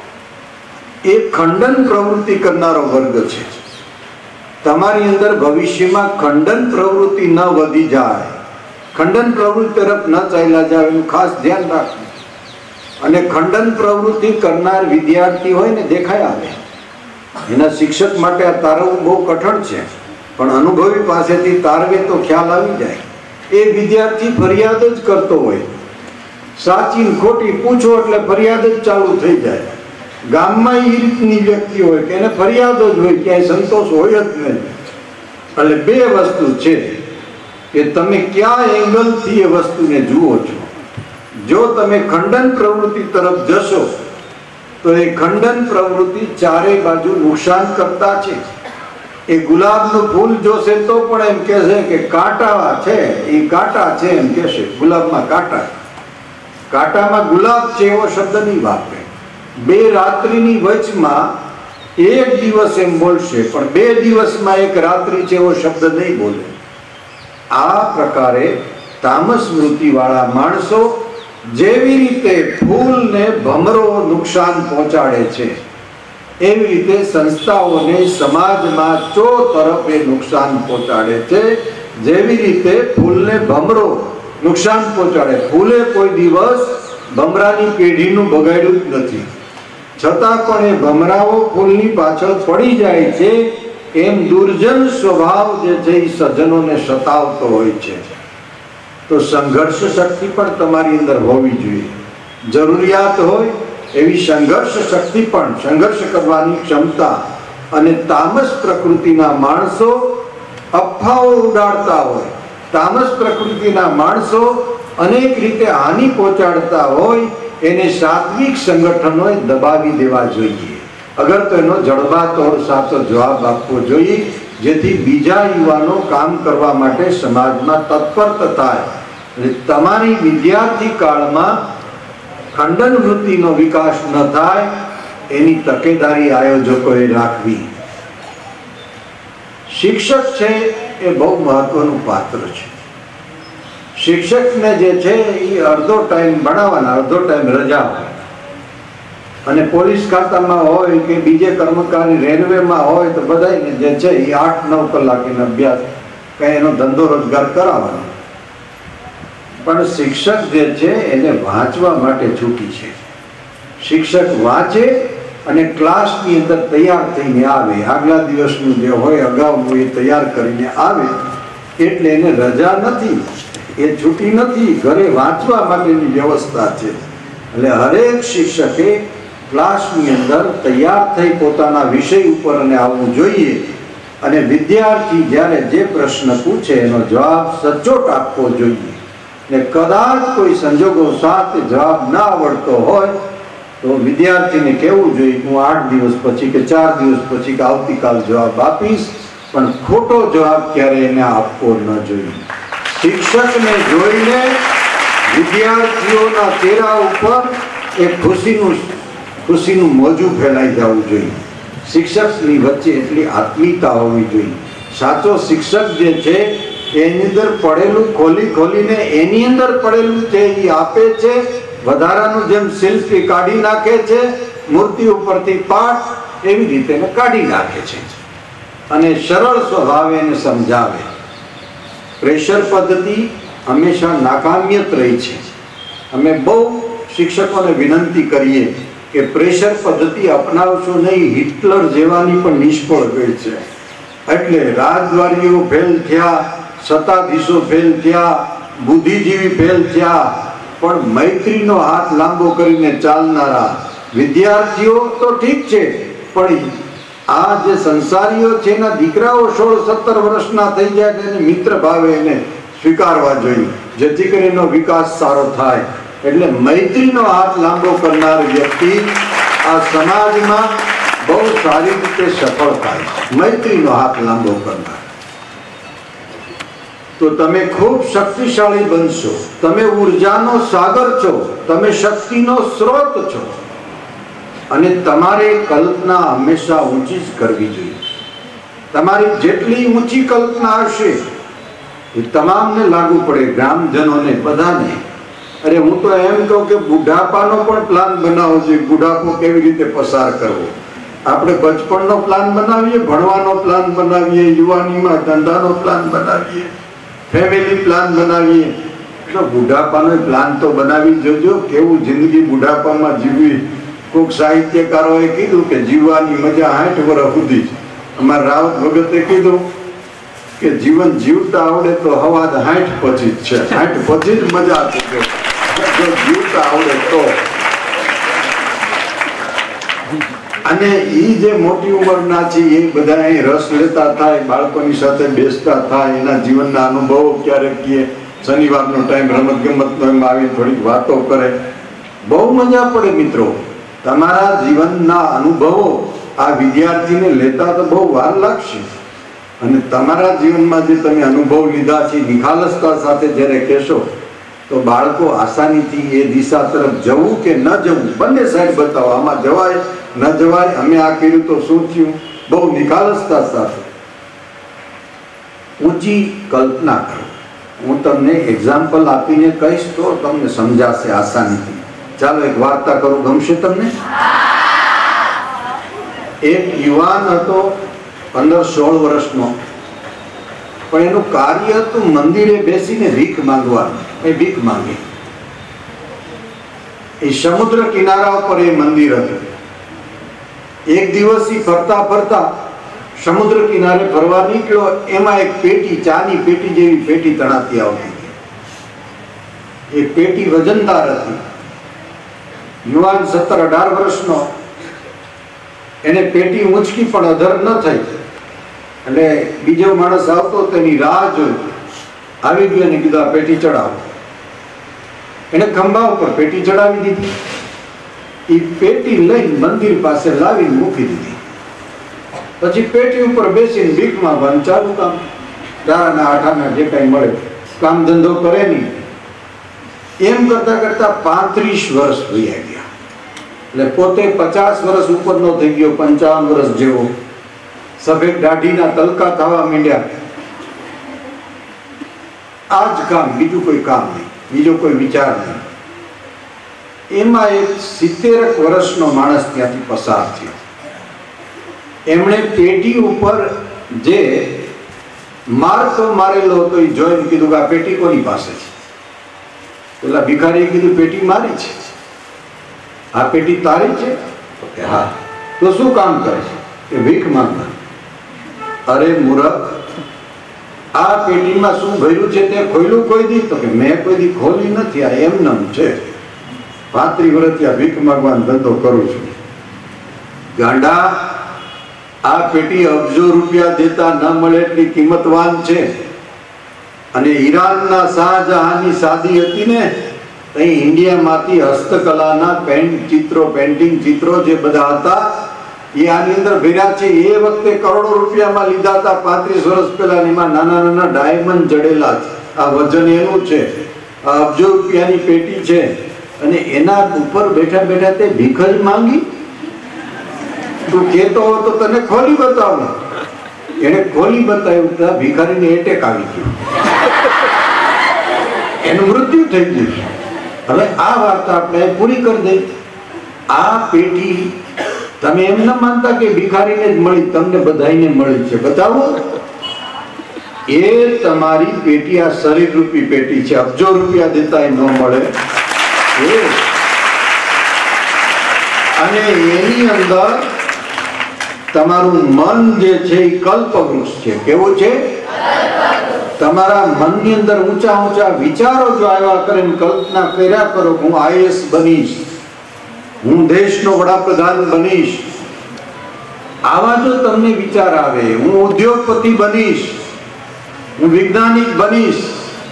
S3: એ ખંડન પ્રવૃત્તિ કરનારો વર્ગ છે. તમારી અંદર ભવિષ્યમાં ખંડન પ્રવૃત્તિ ન વધી જાય, ખંડન પ્રવૃત્તિ તરફ ન ચાલ્યા જાય એનું ખાસ ધ્યાન રાખવું. અને ખંડન પ્રવૃત્તિ કરનાર વિદ્યાર્થી હોય ને દેખાય આવે, એના શિક્ષક માટે આ તારવવું બહુ કઠણ છે, પણ અનુભવી પાસેથી તારવે તો ખ્યાલ આવી જાય. એ વિદ્યાર્થી ફરિયાદ જ કરતો હોય, સાચી ખોટી પૂછો એટલે ફરિયાદ જ ચાલુ થઈ જાય. ગામમાં એ રીતની વ્યક્તિ હોય કે એને ફરિયાદ જ હોય, ક્યાંય સંતોષ હોય જ નહીં. એટલે બે વસ્તુ છે કે તમે કયા એંગલથી એ વસ્તુને જુઓ છો. જો તમે ખંડન પ્રવૃત્તિ તરફ જશો તો એ ખંડન પ્રવૃત્તિ ચારે બાજુ નુકસાન કરતા છે. એ ગુલાબનું ફૂલ જોશે તો પણ એમ કહેશે કે કાંટા છે, એ કાંટા છે એમ કહેશે. ગુલાબમાં કાંટા, કાંટામાં ગુલાબ છે એવો શબ્દ નહીં વાપરે. બે રાત્રિની વચમાં એક દિવસ એમ બોલશે, પણ બે દિવસમાં એક રાત્રિ છે એવો શબ્દ નહીં બોલે. આ પ્રકારે તામસ વૃત્તિ વાળા માણસો જેવી રીતે ફૂલને ભમરો નુકસાન પહોંચાડે છે, એવી રીતે સંસ્થાઓને સમાજમાં ચો તરફ એ નુકસાન પહોંચાડે છે. જેવી રીતે ફૂલને ભમરો નુકસાન પહોંચાડે, ફૂલે કોઈ દિવસ ભમરાની પેઢીનું બગાડ્યું જ નથી, છતાં પણ એ ભમરાઓ ફૂલની પાછળ પડી જાય છે. એમ દુર્જન સ્વભાવ જે છે એ સજ્જનોને સતાવતો હોય છે. તો સંઘર્ષ શક્તિ પણ તમારી અંદર હોવી જોઈએ. જરૂરિયાત હોય એવી સંઘર્ષ શક્તિ પણ, સંઘર્ષ કરવાની ક્ષમતા અને તામસ પ્રકૃતિના માણસો અફવાઓ ઉડાડતા હોય, તામસ પ્રકૃતિના માણસો અનેક રીતે હાનિ પહોંચાડતા હોય, એને સાત્વિક સંગઠનોએ દબાવી દેવા જોઈએ. અગર તો એનો જડબાતોડ સાચો જવાબ આપવો જોઈએ, જેથી બીજા યુવાનો કામ કરવા માટે સમાજમાં તત્પર થાય. એટલે તમારી વિદ્યાર્થી કાળમાં ખંડન વૃત્તિનો વિકાસ ન થાય એની તકેદારી આયોજકોએ રાખવી. શિક્ષક છે એ બહુ મહત્વનું પાત્ર છે. શિક્ષકને જે છે એ અડધો ટાઈમ ભણાવવાના, અડધો ટાઈમ રજા હોય. અને પોલીસ ખાતામાં હોય કે બીજે કર્મચારી રેલવેમાં હોય તો બધાને જે છે એ આઠ નવ કલાક એનો અભ્યાસ કઈ એનો ધંધો રોજગાર કરાવવાનો. પણ શિક્ષક જે છે એને વાંચવા માટે છૂટી છે. શિક્ષક વાંચે અને ક્લાસની અંદર તૈયાર થઈને આવે, આગલા દિવસનું જે હોય અગાઉનું એ તૈયાર કરીને આવે, એટલે એને રજા નથી, એ છૂટી નથી, ઘરે વાંચવા માટેની વ્યવસ્થા છે. એટલે હરેક શિક્ષકે ક્લાસની અંદર તૈયાર થઈ પોતાના વિષય ઉપર અને આવવું જોઈએ. અને વિદ્યાર્થી જ્યારે જે પ્રશ્ન પૂછે એનો જવાબ સચોટ આપવો જોઈએ. ને કદાચ કોઈ સંજોગો સાથે જવાબ ના આવડતો હોય તો વિદ્યાર્થીને કહેવું જોઈએ હું આઠ દિવસ પછી કે ચાર દિવસ પછી કે આવતીકાલ જવાબ આપીશ, પણ ખોટો જવાબ ક્યારે એને આપવો ન જોઈએ. શિક્ષકને જોઈને વિદ્યાર્થીઓના ચહેરા ઉપર એક ખુશીનું ખુશીનું મોજું ફેલાઈ જવું જોઈએ. શિક્ષકની વચ્ચે એટલી આત્મીયતા હોવી જોઈએ. સાચો શિક્ષક જે છે એની અંદર પડેલું ખોલી ખોલીને એની અંદર પડેલું છે એ આપે છે. વધારાનું જેમ શિલ્પી કાઢી નાખે છે મૂર્તિ ઉપરથી પાઠ, એવી રીતે એને કાઢી નાખે છે અને સરળ સ્વભાવે એને સમજાવે. પ્રેશર પદ્ધતિ હંમેશા નાકામ્યત રહી છે. અમે બહુ શિક્ષકોને વિનંતી કરીએ કે પ્રેશર પદ્ધતિ અપનાવશો નહીં, હિટલર જેવાની પણ નિષ્ફળ ગઈ છે. એટલે રાજદ્વારીઓ ફેલ થયા, સત્તાધીશો ફેલ થયા, બુદ્ધિજીવી ફેલ થયા, પણ મૈત્રીનો હાથ લાંબો કરીને ચાલનારા વિદ્યાર્થીઓ તો ઠીક છે, પણ આ જે સંસારીઓ છે એના દીકરાઓ સોળ સત્તર વર્ષના થઈ જાય એને મિત્ર ભાવે એને સ્વીકારવા જોઈએ, જેથી કરીને એનો વિકાસ સારો થાય. એટલે મૈત્રીનો હાથ લાંબો કરનાર વ્યક્તિ આ સમાજમાં બહુ સારી રીતે સફળ થાય. મૈત્રીનો હાથ લાંબો કરનાર તો તમે ખૂબ શક્તિશાળી બનશો. તમે ઉર્જાનો સાગર છો, તમે શક્તિનો સ્ત્રોત છો. અને તમારે કલ્પના હંમેશા ઊંચી જ કરવી જોઈએ. તમારી જેટલી ઊંચી કલ્પના હશે એ તમામને લાગુ પડે, ગ્રામજનોને, બધાને. અરે હું તો એમ કહું કે બુઢાપાનો પણ પ્લાન બનાવવો જોઈએ. બુઢાપો કેવી રીતે પસાર કરવો. આપણે બચપણનો પ્લાન બનાવીએ, ભણવાનો પ્લાન બનાવીએ, યુવાનીમાં ધંધાનો પ્લાન બનાવીએ, ફેમિલી પ્લાન બનાવીએ, તો બુઢાપાનો પ્લાન તો બનાવી જોજો. કેવું જિંદગી બુઢાપામાં જીવવી. કોઈક સાહિત્યકારોએ કીધું કે જીવવાની મજા સાઠ વર્ષ સુધી. અમારા રાવત ભગતે કીધું કે જીવન જીવતા આવડે તો હવા સાઠ પછી જ છે, સાઠ પછી જ મજા છે જો જીવતા આવડે તો. અને એ જે મોટી ઉંમરના છે એ બધા અહીં રસ લેતા થાય, બાળકોની સાથે બેસતા થાય, એના જીવનના અનુભવો ક્યારેક કીએ, શનિવારનો ટાઈમ રમત ગમતનો એમ આવી થોડીક વાતો કરે, બહુ મજા પડે. મિત્રો, તમારા જીવનના અનુભવો આ વિદ્યાર્થીને લેતા તો બહુ વાર લાગશે. અને તમારા જીવનમાં જે તમે અનુભવ લીધા છે નિખાલસતા સાથે જ્યારે કહેશો તો બાળકો આસાનીથી એ દિશા તરફ જવું કે ન જવું બંને સાઈડ બતાવો. આમાં જવાય ન જવાય, અમે આ કર્યું તો શું થયું, બહુ નિખાલસતા સાથે ઊંચી કલ્પના કરો. હું તમને એક્ઝામ્પલ આપીને કહીશ તો તમને સમજાશે આસાનીથી. ચાલો એક વાર્તા કરું, ગમશે તમને? એક યુવાન હતો, પંદર સોળ વર્ષનો, પણ એનું કાર્ય હતું મંદિરે બેસીને ભીખ માંગવાનું. એ ભીખ માંગે. એ સમુદ્ર કિનારા ઉપર એ મંદિર હતું. એક દિવસ ફરતા ફરતા સમુદ્ર કિનારે ફરવા નીકળ્યો. એમાં એક પેટી, ચાની પેટી જેવી પેટી તણાતી આવતી. એ પેટી વજનદાર હતી. યુવાન સત્તર અઢાર વર્ષનો, એને પેટી ઊંચકી પણ અધર ન થઈ, એટલે બીજો માણસ આવતો તેની રાહ જોઈ, આવી ગયો અને કીધું આ પેટી ચડાવો. એને ખંભા ઉપર પેટી ચડાવી દીધી. એ પેટી લઈને મંદિર પાસે લાવીને મૂકી દીધી. પછી પેટી ઉપર બેસીને ભીખ માંગવાનું ચાલુ કામ. દારાના આઠાના જે કઈ મળે, કામ ધંધો કરે નહીં. એમ કરતા કરતા પાંત્રીસ વર્ષ વયા ગયા. એટલે પોતે પચાસ વર્ષ ઉપરનો થઈ ગયો, પંચાવન વર્ષ જેવો. સફેદ દાઢીના તલકા થવા માંડ્યા. આ જ કામ, બીજું કોઈ કામ નહીં, બીજો કોઈ વિચાર નહીં. એમાં એક સિત્તેરક વર્ષનો માણસ ત્યાંથી પસાર થયો. એમણે પેટી ઉપર જે માર્કો મારેલો હતો એ જોઈને કીધું કે આ પેટી કોની પાસે છે? પેલા ભિખારીએ કીધું પેટી મારી છે. આ પેટી તારી છે? કે હા. તો શું કામ કરે છે? કે ભીખ માંગવા. અરે મૂર્ખ, આ પેટીમાં શું ભર્યું છે તે ખોલ્યું કોઈ દી? તો કે મેં કોઈ દી ખોલી નથી, આ એમનેમ છે. પાંત્રીસ વર્ષથી આ ભીખ માંગવાનો ધંધો કરું છું. ગાંડા, આ પેટી અબજો રૂપિયા દેતા ન મળે એટલી કિંમતવાન છે. અને ઈરાનના શાહજહાંની શાદી હતી ને, અહીં ઇન્ડિયામાંથી હસ્તકલાના પેન્ટ ચિત્રો, પેન્ટિંગ ચિત્રો જે બધા હતા એ આની અંદર ભર્યા છે. એ વખતે કરોડો રૂપિયામાં લીધા હતા પાંત્રીસ વર્ષ પહેલા. એમાં નાના નાના ડાયમંડ જડેલા છે. આ વજન એનું છે. આ અબજો રૂપિયાની પેટી છે. અને એના ઉપર બેઠા બેઠા તે ભીખ જ માંગી. તું કહેતો હો તો તને ખોલી બતાવું. એને ખોલી બતાવ્યું તો ભિખારીને એટેક આવી ગયો, એનું મૃત્યુ થઈ ગયું. હવે આ વાર્તા આપણે પૂરી કરી દઈ. આ પેટી તમે એમ ન માનતા કે ભિખારીને જ મળી, તમને બધાઈને મળી છે. બતાવો. એ તમારી પેટી આ શરીર રૂપી પેટી છે. અબજો રૂપિયા દેતા ન મળે. અને એની અંદર તમારું મન જે છે એ કલ્પવૃક્ષ છે. કેવું છે? તમારા મનની અંદર ઊંચા ઊંચા વિચારો જો આવ્યા કરે, કલ્પના કર્યા કરો, હું આઈએએસ બનીશ, હું દેશનો વડાપ્રધાન બનીશ, આવા જો તમને વિચાર આવે, હું ઉદ્યોગપતિ બનીશ, હું વૈજ્ઞાનિક બનીશ,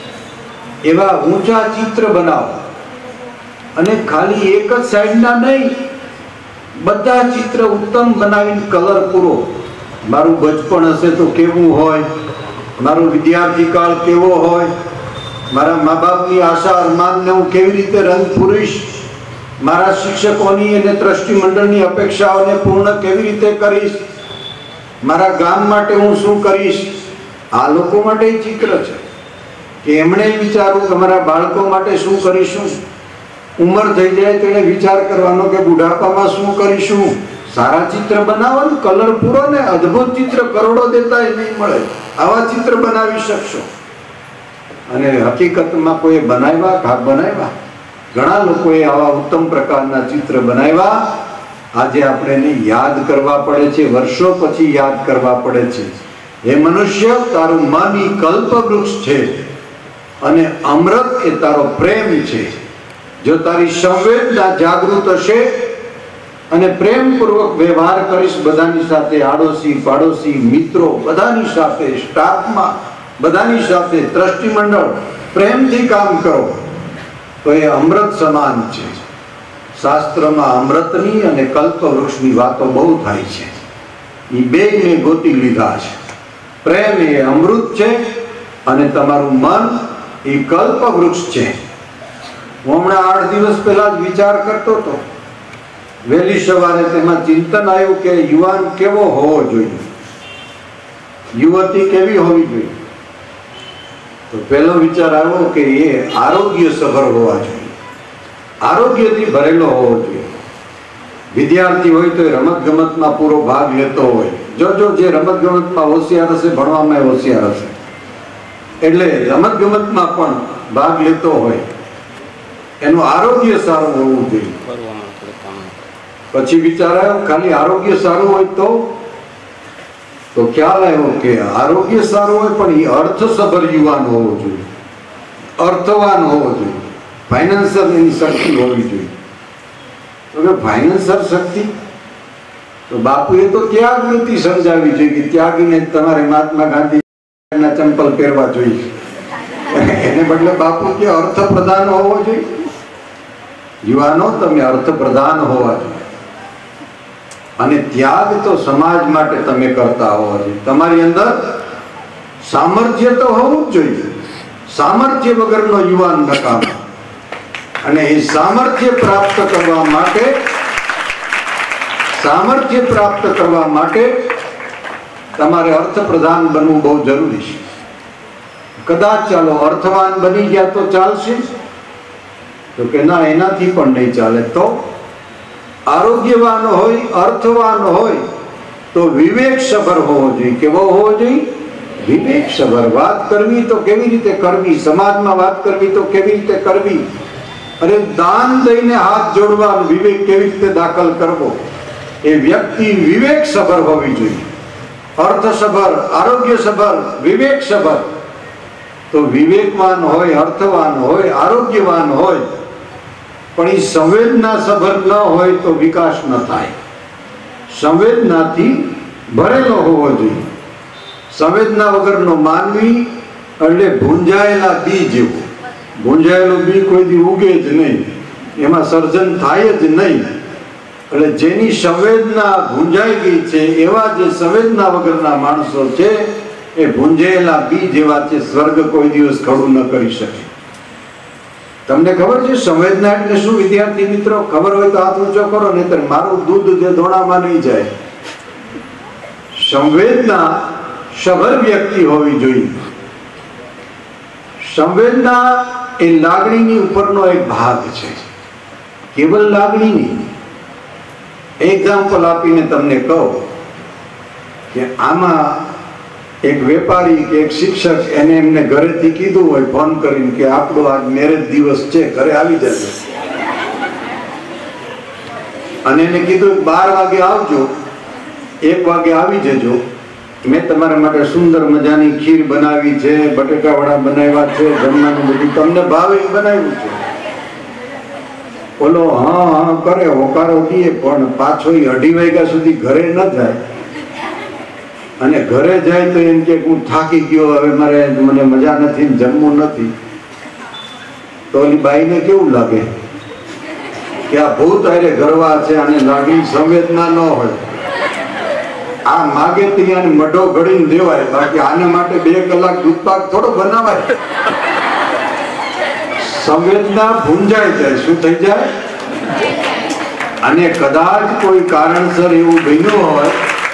S3: એવા ઊંચા ચિત્ર બનાવો. અને ખાલી એક જ સાઈડના નહીં, બધા ચિત્ર ઉત્તમ બનાવીને કલર પૂરો. મારું બચપણ હશે તો કેવું હોય, મારો વિદ્યાર્થી કાળ કેવો હોય, મારા મા બાપની આશા અરમાનને હું કેવી રીતે રંગ પૂરીશ, મારા શિક્ષકોની અને ટ્રસ્ટી મંડળની અપેક્ષાઓને પૂર્ણ કેવી રીતે કરીશ, મારા ગામ માટે હું શું કરીશ. આ લોકો માટે ચિત્ર છે કે એમણે વિચારવું કે મારા બાળકો માટે શું કરીશું. ઉંમર થઈ જાય તો એને વિચાર કરવાનો કે બુઢાપામાં શું કરીશું. સારા ચિત્ર બનાવવાનું, કલર પૂરો ને અદ્ભુત ચિત્ર કરોડો દેતા એ નહીં મળે. આવા ચિત્ર બનાવી શકશો. અને હકીકતમાં કોઈ બનાવ્યા કા બનાવ્યા ઘણા લોકોએ આવા ઉત્તમ પ્રકારના ચિત્ર બનાવ્યા. આજે આપણે એને યાદ કરવા પડે છે, વર્ષો પછી યાદ કરવા પડે છે. એ મનુષ્ય, તારું મન ઈ કલ્પવૃક્ષ છે અને અમૃત એ તારો પ્રેમ છે. જો તારી સંવેદના જાગૃત હશે અને પ્રેમપૂર્વક વ્યવહાર કરીશ બધાની સાથે, આડોશી પાડોશી મિત્રો બધાની સાથે, સ્ટાફમાં બધાની સાથે, ટ્રસ્ટી મંડળ પ્રેમથી કામ કરો તો એ અમૃત સમાન છે. શાસ્ત્રમાં અમૃતની અને કલ્પવૃક્ષની વાતો બહુ થાય છે. એ બે મેં ગોતી લીધા છે. પ્રેમ એ અમૃત છે અને તમારું મન એ કલ્પવૃક્ષ છે. હું હમણાં આઠ દિવસ પહેલા જ વિચાર કરતો હતો, વહેલી સવારે તેમાં ચિંતન આવ્યું કે યુવાન કેવો હોવો જોઈએ, યુવતી કેવી હોવી જોઈએ. તો પહેલો વિચાર આવ્યો કે એ આરોગ્ય સભર હોવા જોઈએ, આરોગ્યથી ભરેલો હોવો જોઈએ. વિદ્યાર્થી હોય તો એ રમત ગમતમાં પૂરો ભાગ લેતો હોય. જો જો જે રમત ગમતમાં હોશિયાર હશે, ભણવામાં હોશિયાર હશે, એટલે રમત ગમતમાં પણ ભાગ લેતો હોય, એનું આરોગ્ય સારું હોવું જોઈએ. પછી વિચાર આવ્યો ખાલી આરોગ્ય સારું હોય તો તો ખ્યાલ આવ્યો કે આરોગ્ય સારું હોય પણ એ અર્થસભર યુવાન હોવો જોઈએ, અર્થવાન હોવો જોઈએ, ફાઇનાન્શિયલ એની શક્તિ હોવી જોઈએ. તો કે ફાઇનાન્સર શક્તિ, તો બાપુએ તો ત્યાગ વૃત્તિ સમજાવી જોઈએ કે ત્યાગીને તમારે મહાત્મા ગાંધીના ચંપલ પહેરવા જોઈએ. એને બદલે બાપુ કે અર્થ પ્રધાન હોવો જોઈએ. યુવાનો તમે અર્થ પ્રધાન હોવા જોઈએ અને ત્યાગ તો સમાજ માટે તમે કરતા હોવા જોઈએ. તમારી અંદર સામર્થ્ય તો હોવું જ જોઈએ. સામર્થ્ય વગરનો યુવાન નકામો. અને એ સામર્થ્ય પ્રાપ્ત કરવા માટે સામર્થ્ય પ્રાપ્ત કરવા માટે તમારે અર્થ પ્રધાન બનવું બહુ જરૂરી છે. કદાચ ચાલો અર્થવાન બની ગયા તો ચાલશે, તો કે ના, એનાથી પણ નહીં ચાલે. તો આરોગ્યવાન હોય, અર્થવાન હોય તો વિવેક સભર હોવો જોઈએ. કેવો હોવો જોઈએ? વિવેક સભર. વાત કરવી તો કેવી રીતે કરવી, સમાજમાં વાત કરવી તો કેવી રીતે કરવી, અરે દાન દઈને હાથ જોડવા, વિવેક કેવી રીતે દાખલ કરવો, એ વ્યક્તિ વિવેક સભર હોવી જોઈએ. અર્થ સભર, આરોગ્ય સભર, વિવેક સભર. તો વિવેકવાન હોય, અર્થવાન હોય, આરોગ્યવાન હોય, પણ એ સંવેદના સભર ન હોય તો વિકાસ ન થાય. સંવેદનાથી ભરેલો હોવો જોઈએ. સંવેદના વગરનો માનવી એટલે ભૂંજાયેલા બી જેવું. ભૂંજાયેલું બી કોઈ દી ઉગે જ નહીં, એમાં સર્જન થાય જ નહીં. એટલે જેની સંવેદના ભૂંજાઈ ગઈ છે એવા જે સંવેદના વગરના માણસો છે એ ભૂંજાયેલા બી જેવા છે. સ્વર્ગ કોઈ દિવસ ખડું ન કરી શકે. તમને ખબર છે સંવેદના એટલે શું? વિદ્યાર્થી મિત્રો ખબર હોય તો હાથ ઊંચો કરો, નહીતર મારું દૂધ જે ધોળામાં નહીં જાય. સંવેદના સભર વ્યક્તિ હોવી જોઈએ. સંવેદના એ લાગણીની ઉપરનો એક ભાગ છે, કેવલ લાગણીની. એક્ઝામ્પલ આપીને તમને કહું કે આમાં એક વેપારી કે એક શિક્ષક એને એમને ઘરેથી કીધું હોય ફોન કરીને કે આપણો આજ મેરેજ દિવસ છે, ઘરે આવી જશે. અને એને કીધું બાર વાગે આવજો, એક વાગે આવી જજો, મેં તમારા માટે સુંદર મજાની ખીર બનાવી છે, બટેકા વડા બનાવ્યા છે, જમવાનું બધું તમને ભાવે એ બનાવ્યું છે. બોલો હા હા કરે, હોકારો દઈએ, પણ પાછો એ અઢી વાગ્યા સુધી ઘરે ન જાય. અને ઘરે જાય તો એમ કે હું થાકી ગયો, હવે મારે મને મજા નથી, જમવું નથી. તો ઓલી બાઈને કેવું લાગે કે આ ભૂત આરે ગરવા છે, આને લાગણી સંવેદના ન હોય. આ માગે ત્યાં મઢો ઘડીને દેવાય, બાકી આને માટે બે કલાક દૂધ પાક થોડો બનાવાય. સંવેદના ભૂંજાઈ જાય. શું થઈ જાય? અને કદાચ કોઈ કારણસર એવું બન્યું હોય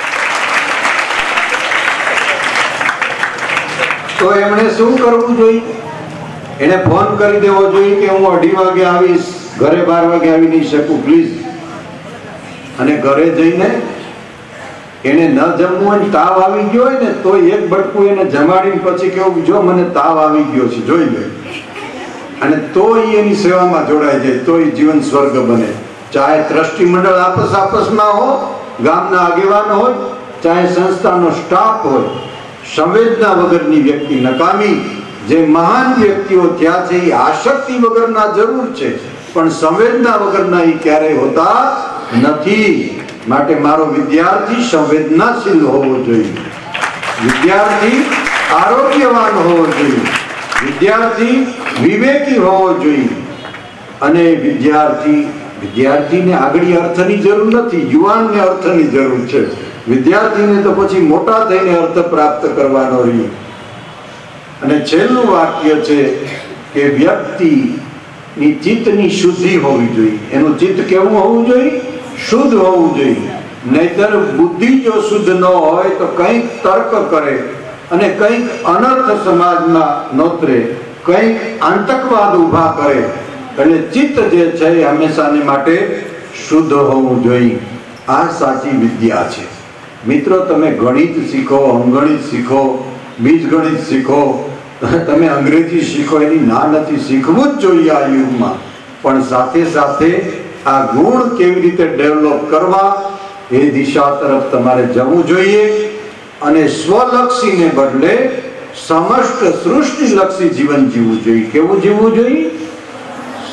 S3: તો એમણે શું કરવું જોઈએ? એને ફોન કરી દેવો જોઈએ કે હું અઢી વાગે આવીશ, ઘરે બાર વાગે આવી નહીં શકું, પ્લીઝ. અને ઘરે જઈને એને ન જમવું હોય, તાવ આવી ગયો હોય ને તો એક બટકું એને જમાડીને પછી કેવું, જો મને તાવ આવી ગયો છે, જોઈ લે. અને તો એની સેવામાં જોડાઈ જાય, તો એ જીવન સ્વર્ગ બને. ચાહે ટ્રસ્ટી મંડળ આપસ આપસમાં હો, ગામના આગેવાન હોય, ચાહે સંસ્થાનો સ્ટાફ હોય, સંવેદના વગરની વ્યક્તિ નકામી. જે મહાન વ્યક્તિઓ થયા છે એ આસક્તિ વગરના જરૂર છે, પણ સંવેદના વગરના એ ક્યારેય હોતા નથી. માટે મારો વિદ્યાર્થી સંવેદનાશીલ હોવો જોઈએ, વિદ્યાર્થી આરોગ્યવાન હોવો જોઈએ, વિદ્યાર્થી વિવેકી હોવો જોઈએ. અને વિદ્યાર્થી વિદ્યાર્થીને આગળ અર્થની જરૂર નથી, યુવાનને અર્થની જરૂર છે. વિદ્યાર્થીને તો પછી મોટા થઈને અર્થ પ્રાપ્ત કરવાનો રહ્યો. અને છેલ્લું વાક્ય છે કે વ્યક્તિની ચિત્તની શુદ્ધિ હોવી જોઈએ. એનું ચિત્ત કેવું હોવું જોઈએ? શુદ્ધ હોવું જોઈએ. નહીતર બુદ્ધિ જો શુદ્ધ ન હોય તો કંઈક તર્ક કરે અને કંઈક અનર્થ સમાજમાં નોતરે, કંઈક આતંકવાદ ઉભા કરે. એટલે ચિત્ત જે છે એ હંમેશાને માટે શુદ્ધ હોવું જોઈએ. આ સાચી વિદ્યા છે. મિત્રો, તમે ગણિત શીખો, અંગણિત શીખો, બીજગણિત શીખો, તમે અંગ્રેજી શીખો, એની ના નથી, શીખવું જ જોઈએ આ યુગમાં. પણ સાથે સાથે આ ગુણ કેવી રીતે ડેવલપ કરવા એ દિશા તરફ તમારે જવું જોઈએ. અને સ્વલક્ષીને બદલે સમષ્ટ સૃષ્ટિલક્ષી જીવન જીવવું જોઈએ. કેવું જીવવું જોઈએ?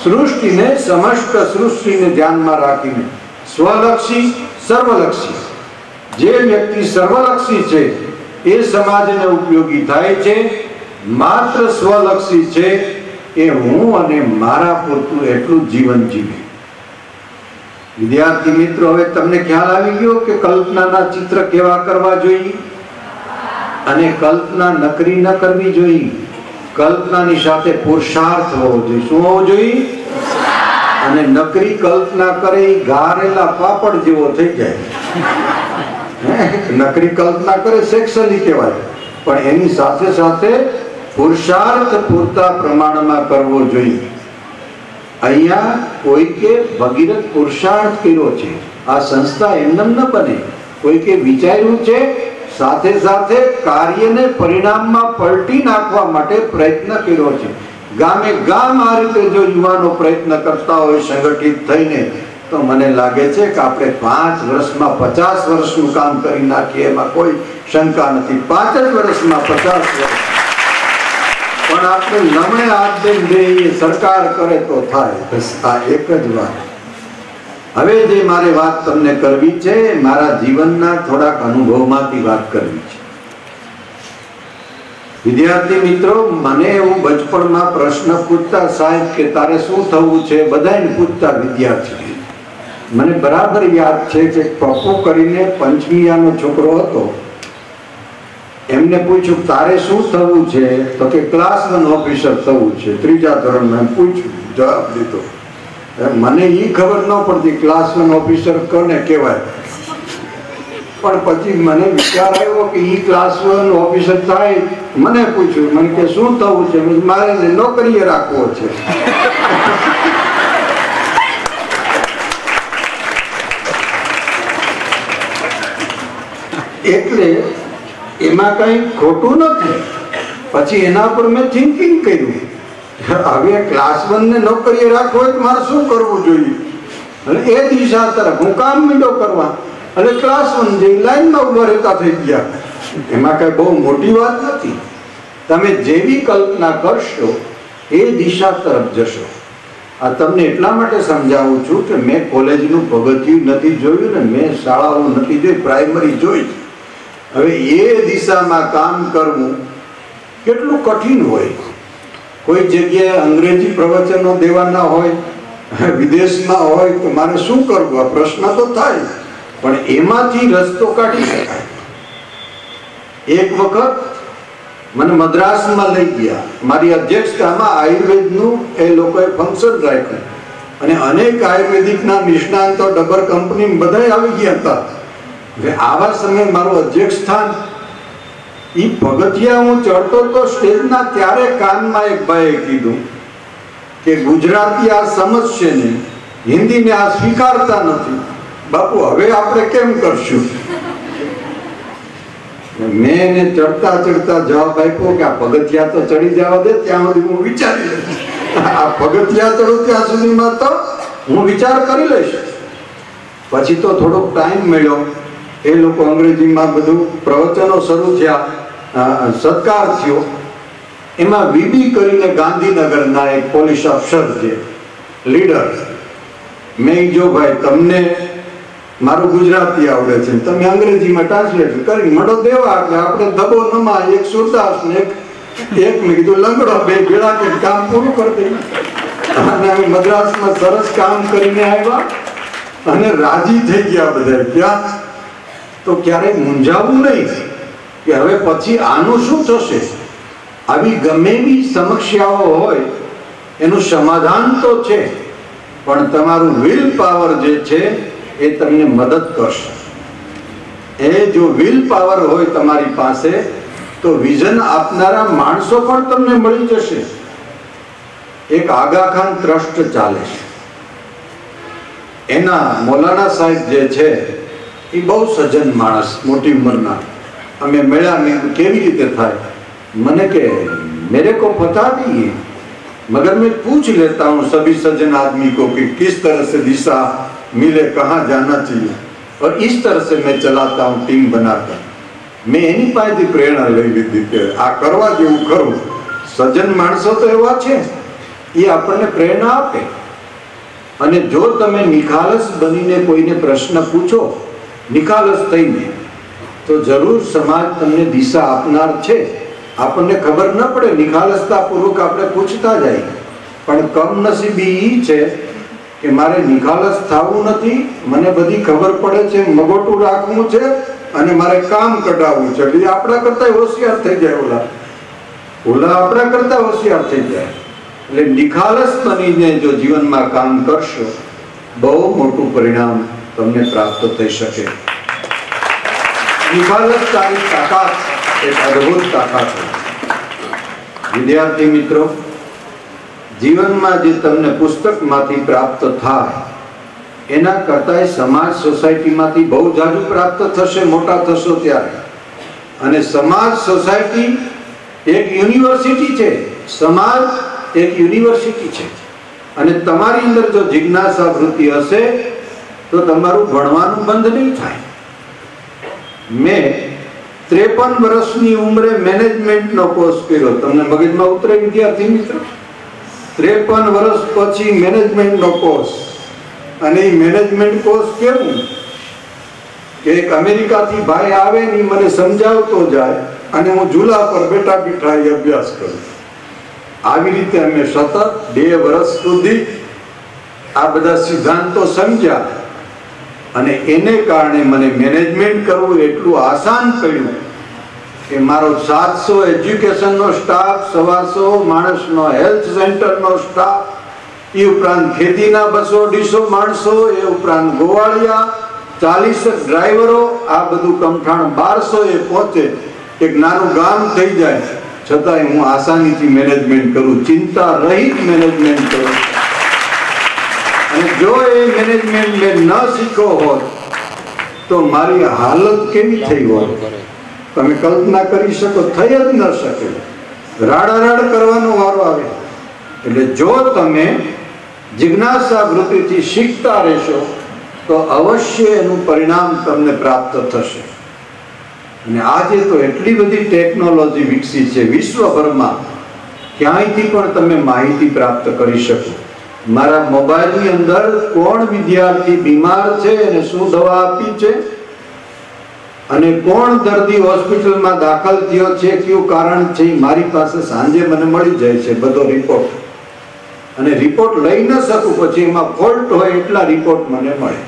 S3: સૃષ્ટિને સમસ્ત સૃષ્ટિને ધ્યાનમાં રાખીને સ્વલક્ષી સર્વલક્ષી, જે વ્યક્તિ સર્વલક્ષી છે એ સમાજને ઉપયોગી થાય છે, માત્ર સ્વલક્ષી છે એ હું અને મારા પૂરતું એટલું જીવન જીવે. વિદ્યાર્થી મિત્રો, હવે તમને ખ્યાલ આવી ગયો કે કલ્પનાના ચિત્ર કેવા કરવા જોઈએ અને કલ્પના નકરી ન કરવી જોઈએ. કલ્પનાની સાથે પુરુષાર્થ હોવો જોઈએ. શું હોવો જોઈએ? અને નકરી કલ્પના કરે એ ગારેલા પાપડ જેવો થઈ જાય. નકરી કલ્પના કરે સેક્સલી કહેવાય, પણ એની સાથે સાથે પુરુષાર્થ પૂરતા પ્રમાણમાં કરવો જોઈએ. અહીંયા કોઈકે ભગીરથ પુરુષાર્થ કર્યો છે. આ સંસ્થા એમને ન બને. કોઈકે વિચાર્યું છે, સાથે સાથે કાર્યને પરિણામમાં પલટી નાખવા માટે પ્રયત્ન કર્યો છે. ગામે ગામ આ રીતે જો યુવાનો પ્રયત્ન કરતા હોય સંગઠિત થઈને, તો મને લાગે છે કે આપણે પાંચ વર્ષમાં પચાસ વર્ષનું કામ કરી નાખીએ, એમાં કોઈ શંકા નથી. પાંચ જ વર્ષમાં પચાસ વર્ષ. પણ આપણે લમણે હાથ દઈને બે સરકાર કરે તો થાય. બસ આ એક જ વાત. હવે જે મારે વાત તમને કરવી છે, મારા જીવનના થોડાક અનુભવમાંથી વાત કરવી છે. વિદ્યાર્થી મિત્રો, મને એવું બચપણમાં પ્રશ્ન પૂછતા, સાહેબ કે તારે શું થવું છે, બધાને પૂછતા વિદ્યાર્થી. મને બરાબર યાદ છે કે પપ્પુ કરીને પંચમિયાનો છોકરો હતો. એમને પૂછ્યું તારે શું થવું છે, તો કે ક્લાસ વન ઓફિસર થવું છે. ત્રીજા ધોરણમાં પૂછ્યું, જવાબ દીધો. મને એ ખબર ન પડતી ક્લાસ વન ઓફિસર કોને કહેવાય, પણ પછી મને વિચાર આવ્યો કે ઈ ક્લાસ વન ઓફિસર થાય. મને પૂછ્યું, મને કે શું થવું છે, મારે નોકરીએ રાખવો છે. એટલે એમાં કઈ ખોટું નથી. પછી એના પર મેં થિંકિંગ કર્યું, હવે ક્લાસ વન ને નોકરીએ રાખવો હોય તો મારે શું કરવું જોઈએ, અને એ દિશા તરફ હું કામ મીંડો કરવા, અને ક્લાસ વન જે લાઈનમાં ઉભા રહેતા થઈ ગયા. એમાં કઈ બહુ મોટી વાત નથી. તમે જેવી કલ્પના કરશો એ દિશા તરફ જશો. આ તમને એટલા માટે સમજાવું છું કે મેં કોલેજનું પગથિયું નથી જોયું ને મેં શાળાઓ નથી જોઈ, પ્રાઇમરી જોઈ. હવે એ દિશામાં કામ કરવું કેટલું કઠિન હોય. કોઈ જગ્યાએ અંગ્રેજી પ્રવચનો દેવાના હોય, વિદેશમાં હોય, તો મારે શું કરવું, આ પ્રશ્ન તો થાય. પણ એમાંથી રસ્તો કાઢી શકાય. એક વખત મને મદ્રાસમાં લઈ ગયા. મારી અધ્યક્ષતામાં આયુર્વેદનું એ લોકોએ ફંક્શન રાખ્યું, અને અનેક આયુર્વેદિકના નિષ્ણાંતો ડબર કંપની બધા આવી ગયા હતા. હવે આવા સમયે મારું અધ્યક્ષ સ્થાન, એ પગથિયા હું ચડતો તો સ્ટેજના, ત્યારે કાનમાં એક ભાઈએ કીધું કે ગુજરાતી આ સમજશે નહીં, હિન્દીને આ સ્વીકારતા નથી. બાપુ હવે આપણે કેમ કરશું? મેં એને ચડતા ચડતા જવાબ આપ્યો કે આ પગથિયા તો ચડી જવા દે, ત્યાં સુધી હું વિચારી લઈશ. આ પગથિયા ચડું ત્યાં સુધીમાં તો હું વિચાર કરી લઈશ. પછી તો થોડોક ટાઈમ મળ્યો. એ લોકો અંગ્રેજીમાં બધું પ્રવચનો શરૂ થયા, સત્કાર થયો. એમાં વીબી કરીને ગાંધીનગરના એક પોલીસ અફસર છે, લીડર. મેં જો ભાઈ તમને મારું ગુજરાતી આવડે છે, તમે અંગ્રેજીમાં ટ્રાન્સલેટ કરી મડો દેવા, એટલે આપણે દબો નમા એક સુરદાસ ને એક મેં કીધું લંગડો, બે ભેળા કે કામ પૂરું કરી દઈએ. અને અમે મદ્રાસમાં સરસ કામ કરીને આવ્યા અને રાજી થઈ ગયા બધા. ક્યાં તો ક્યારેય મૂંઝાવું નહીં કે હવે પછી આનું શું થશે. આવી ગમે એવી સમસ્યાઓ હોય એનું સમાધાન તો છે, પણ તમારું વિલ પાવર જે છે એ તમને મદદ કરશે. એ જો વિલ પાવર હોય તમારી પાસે, તો વિઝન આપનારા માણસો પણ તમને મળી જશે. એક આગા ખાન ટ્રસ્ટ ચાલે છે, એના મૌલાના સાહેબ જે છે એ બહુ સજ્જન માણસ, મોટી ઉંમરના. અમે મળ્યા, મેં કેવી રીતે થાય, મને કે मेरे को पता नहीं है, मगर मैं पूछ लेता हूँ सभी सज्जन आदमी को कि किस तरह से दिशा मिले, कहाँ जाना चाहिए, और इस तरह से मैं चलाता हूँ टीम बनाकर. मैं एनी पासेથી પ્રેરણા લઈ લીધી કે આ કરવા જેવું ખરું. સજ્જન માણસો તો એવા છે એ આપણને પ્રેરણા આપે. અને જો તમે નિખાલસ બનીને કોઈને પ્રશ્ન પૂછો, નિખાલસ થઈને, તો જરૂર સમાજ તમને દિશા આપનાર છે. આપણને ખબર ન પડે, નિખાલસતા પૂર્વક આપણે પૂછતા જાય. પણ કમનસીબી એ છે કે મારે નિખાલસ થવું નથી, મને બધી ખબર પડે છે, મગોટું રાખવું છે અને મારે કામ કઢાવવું છે. એટલે આપણા કરતા હોશિયાર થઈ જાય. ઓલા ઓલા આપણા કરતા હોશિયાર થઈ જાય. એટલે નિખાલસ બનીને જો જીવનમાં કામ કરશો, બહુ મોટું પરિણામ તમને પ્રાપ્ત થઈ શકે. નિખાલસતાની તાકાત એક અદ્ભુત તાકાત છે. વિદ્યાર્થી મિત્રો, જીવનમાં જે તમને પુસ્તકમાંથી પ્રાપ્ત થાય એના કરતાં સમાજ સોસાયટીમાંથી બહુ જાજુ પ્રાપ્ત થશે મોટા થશો ત્યારે. અને સમાજ સોસાયટી એક યુનિવર્સિટી છે. સમાજ એક યુનિવર્સિટી છે. અને તમારી અંદર જો જિજ્ઞાસા વૃત્તિ હશે તો તમારું ભણવાનું બંધ નહીં થાય. મેં ત્રેપન વર્ષની ઉંમરે મેનેજમેન્ટનો કોર્સ કર્યો. તમને મગજમાં ઉતરે વિદ્યાર્થી મિત્રો? ત્રેપન વર્ષ પછી મેનેજમેન્ટનો કોર્સ. અને એ મેનેજમેન્ટ કોર્સ કેવું કે એક અમેરિકાથી ભાઈ આવે ને મને સમજાવતો જાય અને હું ઝૂલા પર બેઠા બેઠા એ અભ્યાસ કરું. આવી રીતે અમે સતત બે વર્ષ સુધી આ બધા સિદ્ધાંતો સમજ્યા. અને એને કારણે મને મેનેજમેન્ટ કરવું એટલું આસાન પડ્યું કે મારો સાતસો એજ્યુકેશનનો સ્ટાફ, સવાસો માણસનો હેલ્થ સેન્ટરનો સ્ટાફ, એ ઉપરાંત ખેતીના બસો અઢીસો માણસો, એ ઉપરાંત ગોવાળિયા, ચાલીસ ડ્રાઈવરો, આ બધું કમઠાણ બારસો એ પહોંચે. એક નાનું ગામ થઈ જાય છતાંય હું આસાનીથી મેનેજમેન્ટ કરું, ચિંતા રહિત મેનેજમેન્ટ કરું. અને જો એ મેનેજમેન્ટ મેં ન શીખ્યો હોત તો મારી હાલત કેવી થઈ હોત તમે કલ્પના કરી શકો? થઈ જ ન શકે. રાડારાડ કરવાનો વારો આવે. એટલે જો તમે જિજ્ઞાસા વૃત્તિથી શીખતા રહેશો તો અવશ્ય એનું પરિણામ તમને પ્રાપ્ત થશે. અને આજે તો એટલી બધી ટેકનોલોજી વિકસી છે વિશ્વભરમાં, ક્યાંયથી પણ તમે માહિતી પ્રાપ્ત કરી શકો. મારા મોબાઈલની અંદર કોણ વિદ્યાર્થી બીમાર છે અને શું દવા આપી છે, અને કોણ દર્દી હોસ્પિટલમાં દાખલ થયો છે, કયું કારણ છે, મારી પાસે સાંજે મને મળી જાય છે બધો રિપોર્ટ. અને રિપોર્ટ લઈ ન શકું પછી એમાં ફોલ્ટ હોય એટલા રિપોર્ટ મને મળે.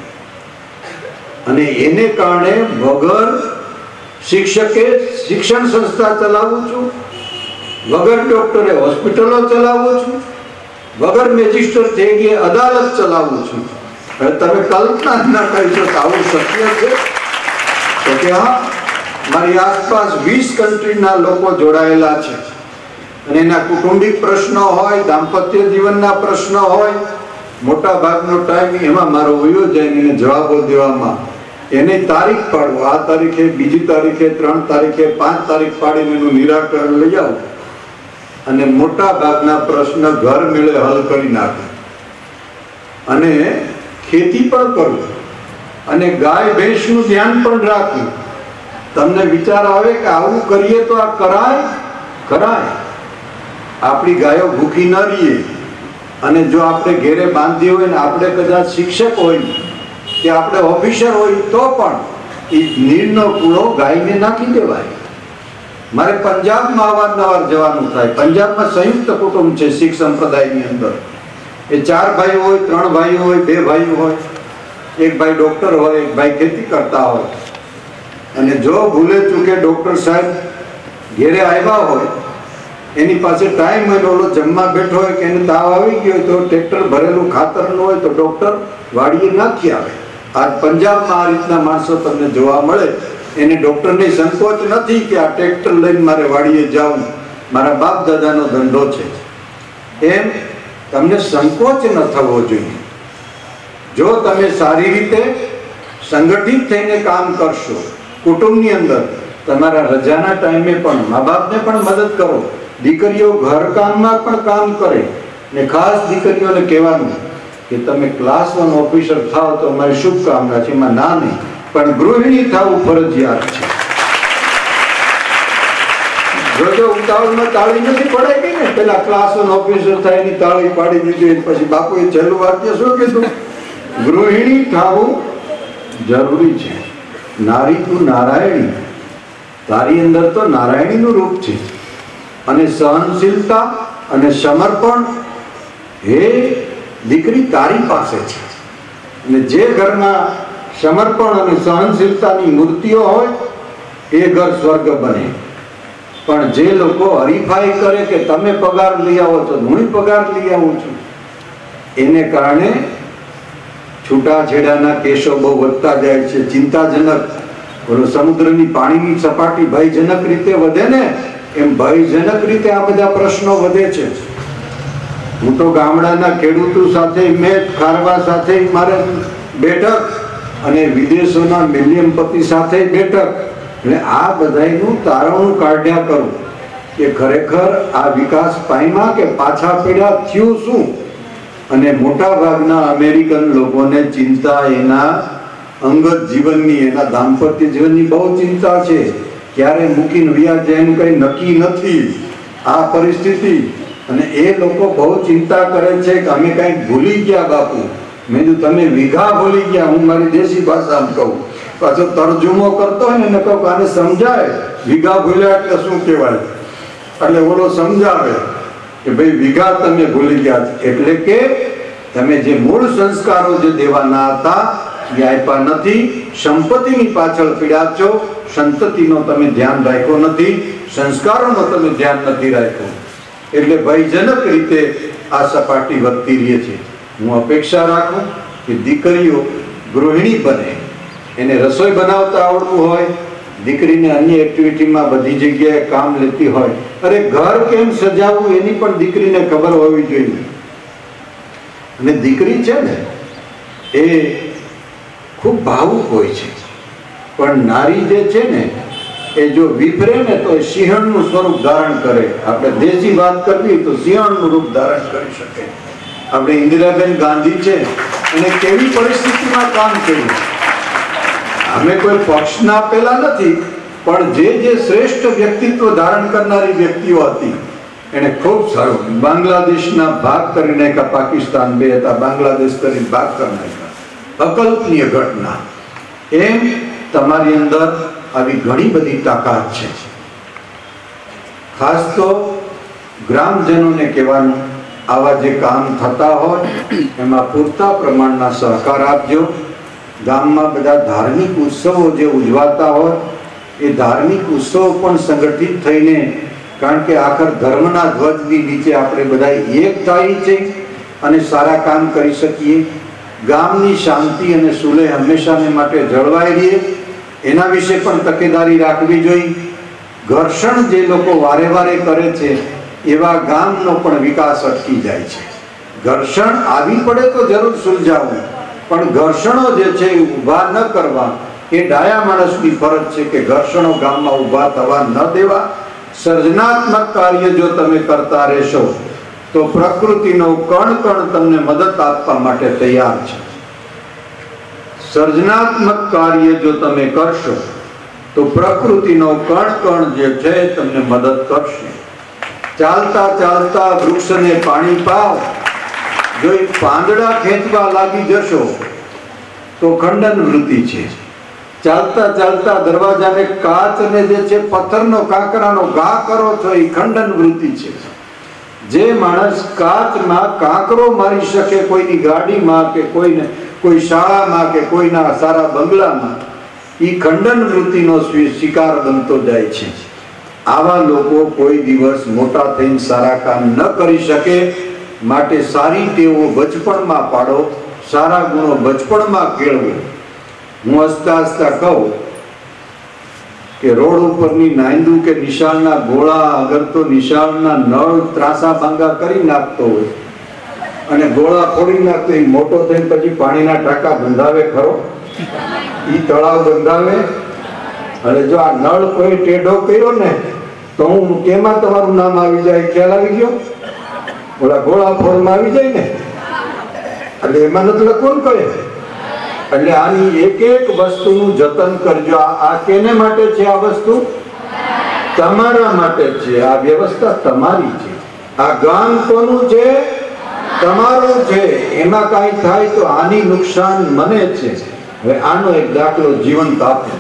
S3: અને એને કારણે વગર શિક્ષકે શિક્ષણ સંસ્થા ચલાવું છું, વગર ડોક્ટરે હોસ્પિટલો ચલાવું છું, વગર મેજિસ્ટર થઈ ગઈ અદાલત ચલાવું છું. હવે તમે કલ્પના જ ના કરી શકો આવું શક્ય છે? તો કે હા, મારી આસપાસ વીસ કન્ટ્રીના લોકો જોડાયેલા છે. અને એના કુટુંબિક પ્રશ્નો હોય, દાંપત્ય જીવનના પ્રશ્નો હોય, મોટા ભાગનો ટાઈમ એમાં મારો વયો જાય એને જવાબો દેવામાં. એની તારીખ પાડવું, આ તારીખે, બીજી તારીખે, ત્રણ તારીખે, પાંચ તારીખ પાડીને એનું નિરાકરણ લઈ આવું. અને મોટા ભાગના પ્રશ્ન ઘર મેળે હલ કરી નાખે. અને ખેતી પણ કરવું અને ગાય ભેંસનું ધ્યાન પણ રાખવું. તમને વિચાર આવે કે આવું કરીએ તો આ કરાય? કરાય. આપણી ગાયો ભૂખી ન રહીએ. અને જો આપણે ઘેરે બાંધી હોય ને આપણે કદાચ શિક્ષક હોય કે આપણે ઓફિસર હોય તો પણ એ નીરનો કૂળો ગાયને નાખી દેવાય. મારે પંજાબમાં અવારનવાર જવાનું થાય. પંજાબમાં સંયુક્ત કુટુંબ છે શીખ સંપ્રદાયની અંદર. એ ચાર ભાઈઓ હોય, ત્રણ ભાઈઓ હોય, બે ભાઈઓ હોય, એક ભાઈ ડોક્ટર હોય, એક ભાઈ ખેતી કરતા હોય. અને જો ભૂલે ચૂકે ડોક્ટર સાહેબ ઘેરે આવ્યા હોય, એની પાસે ટાઈમ હોય, ઓલો જમવા બેઠો હોય કે એને તાવ આવી ગયો હોય તો ટ્રેક્ટર ભરેલું ખાતરનું હોય તો ડોક્ટર વાડીએ નાખી આવે. આ પંજાબમાં આ રીતના માણસો તમને જોવા મળે. એને ડોક્ટરને સંકોચ નથી કે આ ટ્રેક્ટર લઈને મારે વાડીએ જાવું, મારા બાપ દાદાનો ધંધો છે. એમ તમને સંકોચ ન થવો જોઈએ. જો તમે સારી રીતે સંગઠિત થઈને કામ કરશો, કુટુંબની અંદર તમારા રજાના ટાઈમે પણ મા બાપને પણ મદદ કરો. દીકરીઓ ઘરકામમાં પણ કામ કરે. ને ખાસ દીકરીઓને કહેવાનું કે તમે ક્લાસ વન ઓફિસર થાવ તો અમારી શુભકામના છે, એમાં ના નહીં, પણ ગૃહિણી થવું ફરજિયાત છે. જોજો ઉતાવળમાં તાળી નથી પડાઈ ગઈ ને, પેલા ક્લાસ વન ઓફિસર થાય એની તાળી પાડી દીધી, પછી બાપુએ છેલ્લું વાક્ય શું કીધું? ગૃહિણી થવું જરૂરી છે. નારી તું નારાયણી, તારી અંદર તો નારાયણીનું રૂપ છે. અને સહનશીલતા અને સમર્પણ એ દીકરી તારી પાસે છે. અને જે ઘરમાં સમર્પણ અને સહનશીલતાની મૂર્તિઓ હોય એ ઘર સ્વર્ગ બને. પણ જે લોકો હરીફાઈ કરે કે તમે પગાર લઈ આવો છો, હું પગાર લઈ આવું છું, એને કારણે છૂટાછેડાના કેસો બહુ વધતા જાય છે. ચિંતાજનક. બોલો, સમુદ્રની પાણીની સપાટી ભયજનક રીતે વધે ને એમ ભયજનક રીતે આ બધા પ્રશ્નો વધે છે. હું તો ગામડાના ખેડૂતો સાથે, મેં ખારવા સાથે મારે બેઠક અને વિદેશોના મિલિયનપતિ સાથે બેઠક, એટલે આ બધાનું તારણું કાઢ્યા કરું કે ખરેખર આ વિકાસ પામ્યા કે પાછા પડ્યા, થયું શું? અને મોટા ભાગના અમેરિકન લોકોને ચિંતા એના અંગત જીવનની, એના દાંપત્ય જીવનની બહુ ચિંતા છે. ક્યારે મૂકીને વ્યાજ જાય એનું કઈ નક્કી નથી આ પરિસ્થિતિ. અને એ લોકો બહુ ચિંતા કરે છે કે અમે કઈક ભૂલી ગયા બાપુ. મેં કીધું તમે વીઘા ભૂલી ગયા. હું મારી દેશી ભાષામાં કહું, પાછો તરજુમો કરતો હોય ને એને કહું આને સમજાય વીઘા ભૂલ્યા એટલે શું કહેવાય, એટલે ઓલો સમજાવે કે ભાઈ વીઘા તમે ભૂલી ગયા, એટલે કે તમે જે મૂળ સંસ્કારો જે દેવાના હતા એ આપ્યા નથી. સંપત્તિની પાછળ પીડ્યા છો, સંતતિનો તમે ધ્યાન રાખ્યો નથી, સંસ્કારોનો તમે ધ્યાન નથી રાખ્યું. એટલે ભયજનક રીતે આ સપાટી વધતી રહે છે. હું અપેક્ષા રાખું કે દીકરીઓ ગૃહિણી બને, એને રસોઈ બનાવતા આવડતું હોય, દીકરીને અન્ય એક્ટિવિટીમાં બધી જગ્યાએ કામ લેતી હોય. અરે ઘર કેમ સજાવવું એની પણ દીકરીને ખબર હોવી જોઈએ. અને દીકરી છે ને એ ખૂબ ભાવુક હોય છે, પણ નારી જે છે ને એ જો વિફરે ને તો સિંહણનું સ્વરૂપ ધારણ કરે. આપણે દેશી વાત કરવી તો સિંહણનું રૂપ ધારણ કરી શકે. આપણે ઇન્દિરાબેન ગાંધી છે અને કેવી પરિસ્થિતિમાં કામ કર્યું. અમે કોઈ પક્ષના પેલા નથી, પણ જે જે શ્રેષ્ઠ વ્યક્તિત્વ ધારણ કરનારી વ્યક્તિઓ હતી એને ખૂબ સારું. બાંગ્લાદેશના ભાગ કરી નાખ્યા, પાકિસ્તાન બે હતા, બાંગ્લાદેશ કરીને ભાગ કરી નાખ્યા. અકલ્પનીય ઘટના. એમ તમારી અંદર આવી ઘણી બધી તાકાત છે. ખાસ તો ગ્રામજનોને કહેવાનું, આવા જે કામ થતા હોય એમાં પૂરતા પ્રમાણના સહકાર આપજો. ગામમાં બધા ધાર્મિક ઉત્સવો જે ઉજવાતા હોય એ ધાર્મિક ઉત્સવો પણ સંગઠિત થઈને, કારણ કે આખર ધર્મના ધ્વજની નીચે આપણે બધા એક થાય છે અને સારા કામ કરી શકીએ. ગામની શાંતિ અને સુલેહ હંમેશાને માટે જળવાઈ રહે એના વિશે પણ તકેદારી રાખવી જોઈએ. ઘર્ષણ જે લોકો વારે વારે કરે છે એવા ગામનો પણ વિકાસ અટકી જાય છે. ઘર્ષણ આવી પડે તો જરૂર સુલઝાવવું, પણ ઘર્ષણો જે છે એ ઊભા ન કરવા એ ડાયા માણસની ફરજ છે કે ઘર્ષણો ગામમાં ઊભા થવા ન દેવા. સર્જનાત્મક કાર્ય જો તમે કરતા રહેશો તો પ્રકૃતિનો કણ કણ તમને મદદ આપવા માટે તૈયાર છે. સર્જનાત્મક કાર્ય જો તમે કરશો તો પ્રકૃતિનો કણ કણ જે છે તમને મદદ કરશે. ચાલતા ચાલતા વૃક્ષને પાણી પાવ, જો એ પાંદડા ખેંચવા લાગી જશો તો ખંડન વૃત્તિ છે. ચાલતા ચાલતા દરવાજાને કાચને જે છે પથ્થરનો કાંકરાનો ઘા કરો છો એ ખંડન વૃત્તિ છે. જે માણસ કાચમાં કાંકરો મારી શકે કોઈની ગાડીમાં કે કોઈને કોઈ શાળામાં કે કોઈના સારા બંગલામાં, એ ખંડન વૃત્તિનો શિકાર બનતો જાય છે. આવા લોકો કોઈ દિવસ મોટા થઈને સારા કામ ન કરી શકે. માટે સારી ટેવો બચપણમાં પાડો, સારા ગુણો બચપણમાં કેળવો. હું હસતા હસતા કહું કે રોડ ઉપરની નાંદુ કે નિશાળના ગોળા, અગર તો નિશાળના નળ ત્રાસા ભાંગા કરી નાખતો હોય અને ગોળા ફોડી નાખતો, એ મોટો થઈને પછી પાણીના ટાંકા બંધાવે ખરો? ઈ તળાવ બંધાવે? અને જો આ નળ કોઈ ટેઢો કર્યો ને તો હું કેમાં તમારું નામ આવી જાય? ખ્યાલ આવી ગયો? ઓલા ગોળા ફોડમાં આવી જાય ને, એટલે એમાં નથી લખવું કહે. એટલે આની એક એક વસ્તુનું જતન કરજો. આ કેને માટે છે આ વસ્તુ? તમારા માટે છે. આ વ્યવસ્થા તમારી છે. આ ગામ કોનું છે? તમારું છે. એમાં કાંઈ થાય તો આની નુકસાન મને છે. હવે આનો એક દાખલો જીવંત આપો.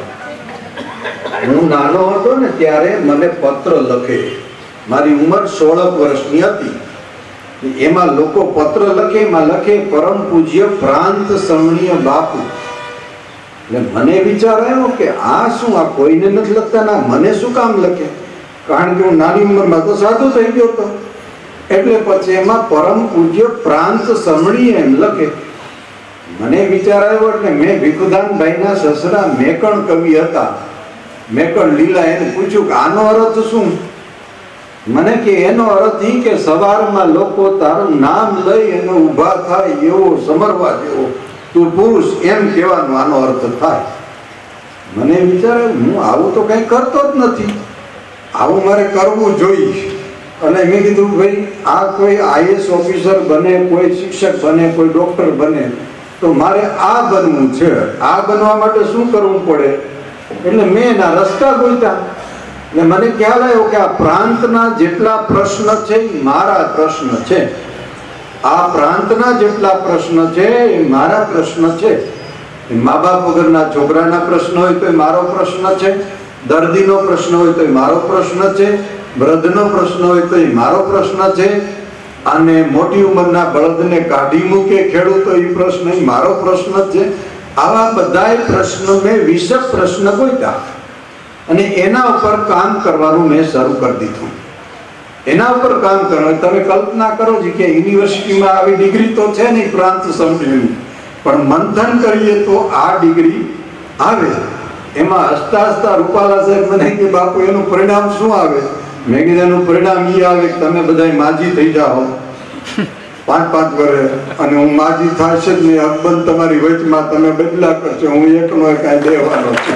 S3: હું નાનો હતો ને ત્યારે મને પત્ર લખે. મારી ઉંમર સોળક વર્ષની હતી. એમાં લોકો પત્ર લખે, એમાં લખે પરમ પૂજ્ય પ્રાંત સમણીય બાપુ. એટલે મને વિચાર આવ્યો કે આ શું, આ કોઈને નથી લખતા, ના મને શું કામ લખે? કારણ કે હું નાની ઉંમરમાં તો સાધુ થઈ ગયો હતો. એટલે પછી એમાં પરમ પૂજ્ય પ્રાંત સમણીય એમ લખે. મને વિચાર આવ્યો એટલે મેં ભીખુદાનભાઈના સસરા મેકણ કવિ હતા, મેકણ લીલા, એને પૂછ્યું કે આનો અર્થ શું? મને કે એનો અર્થ એ કે સવારમાં લોકો તારું નામ લઈ એને ઊભા થાય એવો સમરવા જેવો તું પુરુષ, એમ કહેવાનો આનો અર્થ થાય. મને વિચારે હું આવું તો કઈ કરતો જ નથી, આવું મારે કરવું જોઈએ. અને મેં કીધું ભાઈ આ કોઈ આઈએસ ઓફિસર બને, કોઈ શિક્ષક બને, કોઈ ડોક્ટર બને તો મારે આ બનવું છે. આ બનવા માટે શું કરવું પડે? એટલે મેં એના રસ્તા ગોત્યા. એટલે મને ખ્યાલ આવ્યો કે આ પ્રાંતના જેટલા પ્રશ્ન છે એ મારા પ્રશ્ન છે. આ પ્રાંતના જેટલા પ્રશ્ન છે એ મારા પ્રશ્ન છે. મા બાપ વગરના છોકરાના પ્રશ્ન હોય તો એ મારો પ્રશ્ન છે, દર્દીનો પ્રશ્ન હોય તો એ મારો પ્રશ્ન છે, વૃદ્ધનો પ્રશ્ન હોય તો એ મારો પ્રશ્ન છે, અને મોટી ઉંમરના બળદને કાઢી મૂકે ખેડૂતો એ પ્રશ્ન એ મારો પ્રશ્ન છે. આવા બધા પ્રશ્નો મેં વીસ પ્રશ્ન ગોત્યા અને એના ઉપર કામ કરવાનું મેં શરૂ કરી દીધું. એના ઉપર કામ કરવાનું. તમે કલ્પના કરો છો કે યુનિવર્સિટીમાં આવી ડિગ્રી તો છે નહીં પ્રાંત સમજણી, પણ મંથન કરીએ તો આ ડિગ્રી આવે. એમાં હસતા હસતા રૂપાલા સાહેબ મને કે બાપુ એનું પરિણામ શું આવે? મેં કીધું એનું પરિણામ એ આવે કે તમે બધા માજી થઈ જાઓ પાંચ પાંચ વર્ષે, અને હું માજી થશે જ નહીં. અકબંધ તમારી વચમાં તમે બદલા કરશો, હું એકનો એક દેવાનો છું.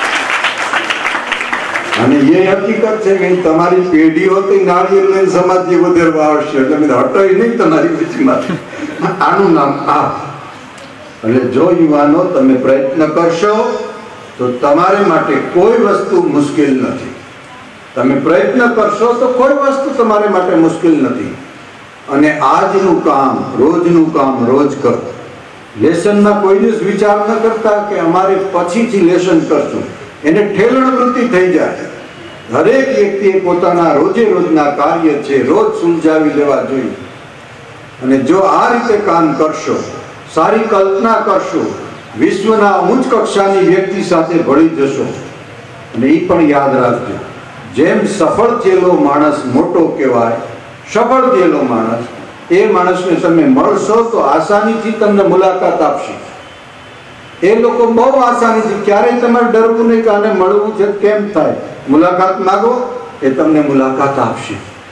S3: અને એ હકીકત છે કે તમારી પેઢી હોતી નાળિયેર લઈને સમાજે વધારવા આવશે, એટલે મેં હટાવી નહીં તમારી વચમાં. આનું નામ આ. એટલે જો યુવાનો તમે પ્રયત્ન કરશો તો તમારે માટે કોઈ વસ્તુ મુશ્કેલ નથી. તમે પ્રયત્ન કરશો તો કોઈ વસ્તુ તમારે માટે મુશ્કેલ નથી. અને આજનું કામ, રોજનું કામ રોજ કરો. લેસનમાં કોઈ દિવસ વિચાર ન કરતા કે અમારે પછીથી લેસન કરશું. એને ઠેલણ વૃત્તિ થઈ જાય. દરેક વ્યક્તિએ પોતાના રોજે રોજના કાર્ય છે રોજ સુલઝાવી લેવા જોઈએ. અને જો આ રીતે કામ કરશો, સારી કલ્પના કરશો, વિશ્વના ઉચ્ચ કક્ષાની વ્યક્તિ સાથે ભળી જશો. અને એ પણ યાદ રાખજો, જેમ સફળ થયેલો માણસ મોટો કહેવાય, સફળ થયેલો માણસ, એ માણસને તમે મળશો તો આસાનીથી તમને મુલાકાત આપશે. એ લોકો બહુ આસાનીથી, ક્યારેય તમારે ડરવું નહીં કે આને મળવું છે કેમ થાય, મુલાકાત માગો, એ તમને મુલાકાત આપશે.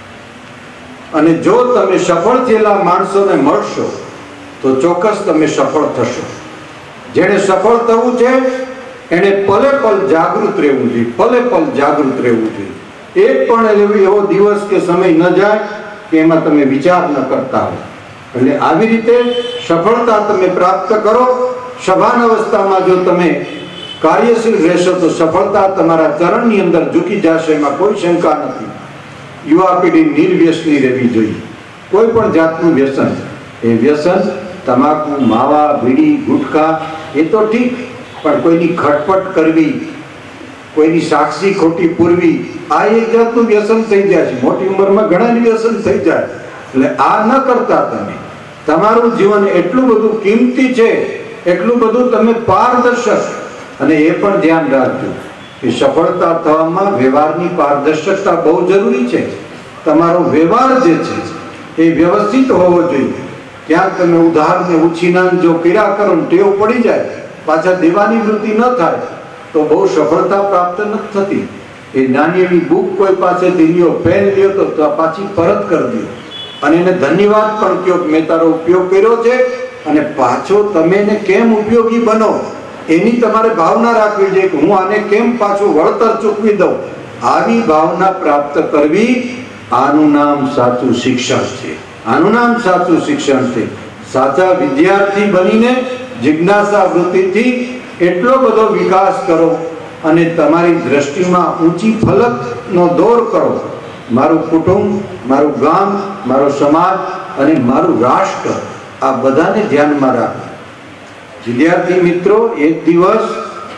S3: અને જો તમે સફળ થયેલા માણસોને મળશો તો ચોક્કસ તમે સફળ થશો. જેને સફળ થવું છે એને પલે પલ જાગૃત રહેવું જોઈએ, પલે પલ જાગૃત રહેવું જોઈએ. એક પણ એવો દિવસ કે સમય ન જાય કે એમાં તમે વિચાર ન કરતા હો. એટલે આવી રીતે સફળતા તમે પ્રાપ્ત કરો. સભાન અવસ્થામાં જો તમે કાર્યશીલ રહેશો તો સફળતા તમારા ચરણની અંદર ઝૂકી જશે, એમાં કોઈ શંકા નથી. યુવા પેઢી નિર્વ્યસની રહેવી જોઈએ. કોઈ પણ જાતનું વ્યસન, એ વ્યસન તમાકુ, માવા, બીડી, ગુટખા એ તો ઠીક, પણ કોઈની ખટપટ કરવી, કોઈની સાક્ષી ખોટી પૂરવી, આ એક જાતનું વ્યસન થઈ જાય છે. મોટી ઉંમરમાં ઘણા વ્યસન થઈ જાય. એટલે આ ન કરતા તમે તમારું જીવન એટલું બધું કિંમતી છે, એટલું બધું તમે પારદર્શક. અને એ પણ ધ્યાન રાખજો કે સફળતા થવામાં વ્યવહારની પારદર્શકતા બહુ જરૂરી છે. તમારો વ્યવહાર જે છે એ વ્યવસ્થિત હોવો જોઈએ. ક્યાંક તમે ઉધારને ઉછીના જો કર્યા કરો, ટેવ પડી જાય, પાછા દેવાની વૃત્તિ ન થાય તો બહુ સફળતા પ્રાપ્ત નથી થતી. એ નાની એવી બુક કોઈ પાસેથી લ્યો, પેન લ્યો તો પાછી પરત કરી દો અને એને ધન્યવાદ પણ કહો કે મેં તારો ઉપયોગ કર્યો છે અને પાછો તમે એને કેમ ઉપયોગી બનો એની તમારે ભાવના રાખવી જોઈએ કે હું આને કેમ પાછું વળતર ચૂકવી દઉં. આવી ભાવના પ્રાપ્ત કરવી, આનું નામ સાચું શિક્ષણ છે. આનું નામ સાચું શિક્ષણ છે. સાચા વિદ્યાર્થી બનીને જિજ્ઞાસા વૃત્તિથી એટલો બધો વિકાસ કરો અને તમારી દ્રષ્ટિમાં ઊંચી ફલકનો દોર કરો. મારું કુટુંબ, મારું ગામ, મારો સમાજ અને મારું રાષ્ટ્ર, આ બધાને ધ્યાનમાં રાખો. વિદ્યાર્થી મિત્રો, એક દિવસ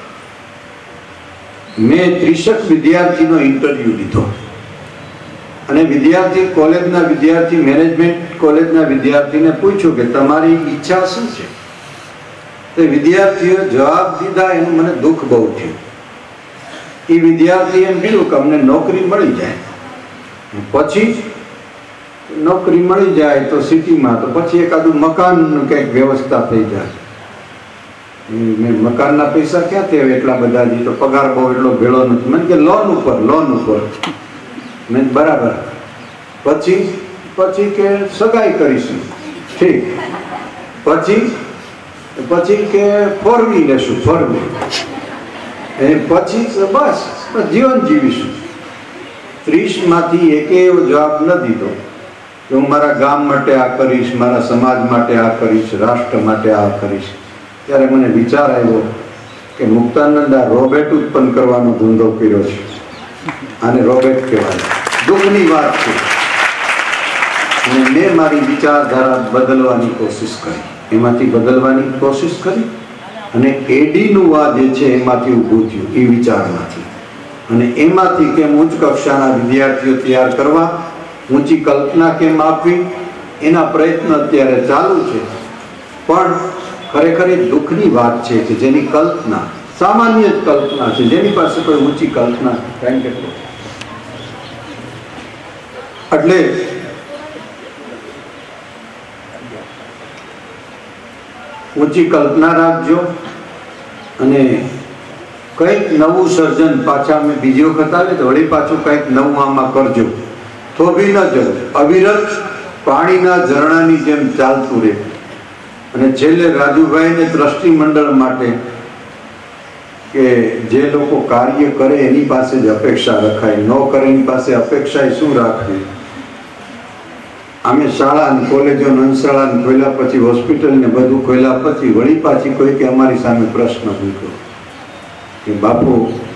S3: મેં ત્રીસેક વિદ્યાર્થીનો ઇન્ટરવ્યુ લીધો અને વિદ્યાર્થી કોલેજના વિદ્યાર્થી મેનેજમેન્ટ કોલેજના વિદ્યાર્થીને પૂછ્યું કે તમારી ઈચ્છા શું છે. તો વિદ્યાર્થીઓ જવાબ દીધા, એનું મને દુઃખ બહુ થયું. એ વિદ્યાર્થી એમ કીધું કે અમને નોકરી મળી જાય, પછી નોકરી મળી જાય તો સિટીમાં, તો પછી એકાદું મકાનનું કંઈક વ્યવસ્થા થઈ જાય. મેં મકાનના પૈસા ક્યાંથી આવે એટલા બધા, તો પગાર બહુ એટલો ભેળો નથી. મને કે લોન ઉપર લોન ઉપર મેં બરાબર. પછી પછી કે સગાઈ કરીશું. ઠીક. પછી પછી કે ફોર વ્હીલ લેશું, ફોર વ્હીલ. એ પછી બસ જીવન જીવીશું. ત્રીસ માંથી એકે એવો જવાબ ન દીધો કે હું મારા ગામ માટે આ કરીશ, મારા સમાજ માટે આ કરીશ, રાષ્ટ્ર માટે આ કરીશ. ત્યારે મને વિચાર આવ્યો કે મુક્તાનંદ આ રોબેટ ઉત્પન્ન કરવાનો ધંધો કર્યો છે. આને રોબેટ કહેવાય. દુઃખની વાત છે. અને મેં મારી વિચારધારા બદલવાની કોશિશ કરી, એમાંથી બદલવાની કોશિશ કરી અને એડીનું આ જે છે એમાંથી ઊભું થયું, એ વિચારમાંથી. અને એમાંથી કેમ ઉચ્ચ કક્ષાના વિદ્યાર્થીઓ તૈયાર કરવા, ઊંચી કલ્પના કેમ આપવી, એના પ્રયત્ન અત્યારે ચાલુ છે. પણ ખરેખર એ દુઃખની વાત છે કે જેની કલ્પના સામાન્ય જ કલ્પના છે, જેની પાસે કોઈ ઊંચી કલ્પના નથી. એટલે ઊંચી કલ્પના રાખજો અને કંઈક નવું સર્જન. પાછા અમે બીજી વખત આવે તો વળી પાછું કંઈક નવું આમાં કરજો. થોભી ન જવું, અવિરત પાણીના ઝરણાની જેમ ચાલતું રહે. અને છેલ્લે રાજુભાઈને ટ્રસ્ટી મંડળ માટે કે જે લોકો કાર્ય કરે એની પાસે જ અપેક્ષા રખાય, ન કરે એની પાસે અપેક્ષા શું રાખવી. અમે શાળા ને કોલેજો નંદશાળા ને ખોલ્યા પછી, હોસ્પિટલ ને બધું ખોલ્યા પછી વળી પાછી કોઈ કે અમારી સામે પ્રશ્ન પૂછ્યો કે બાપુ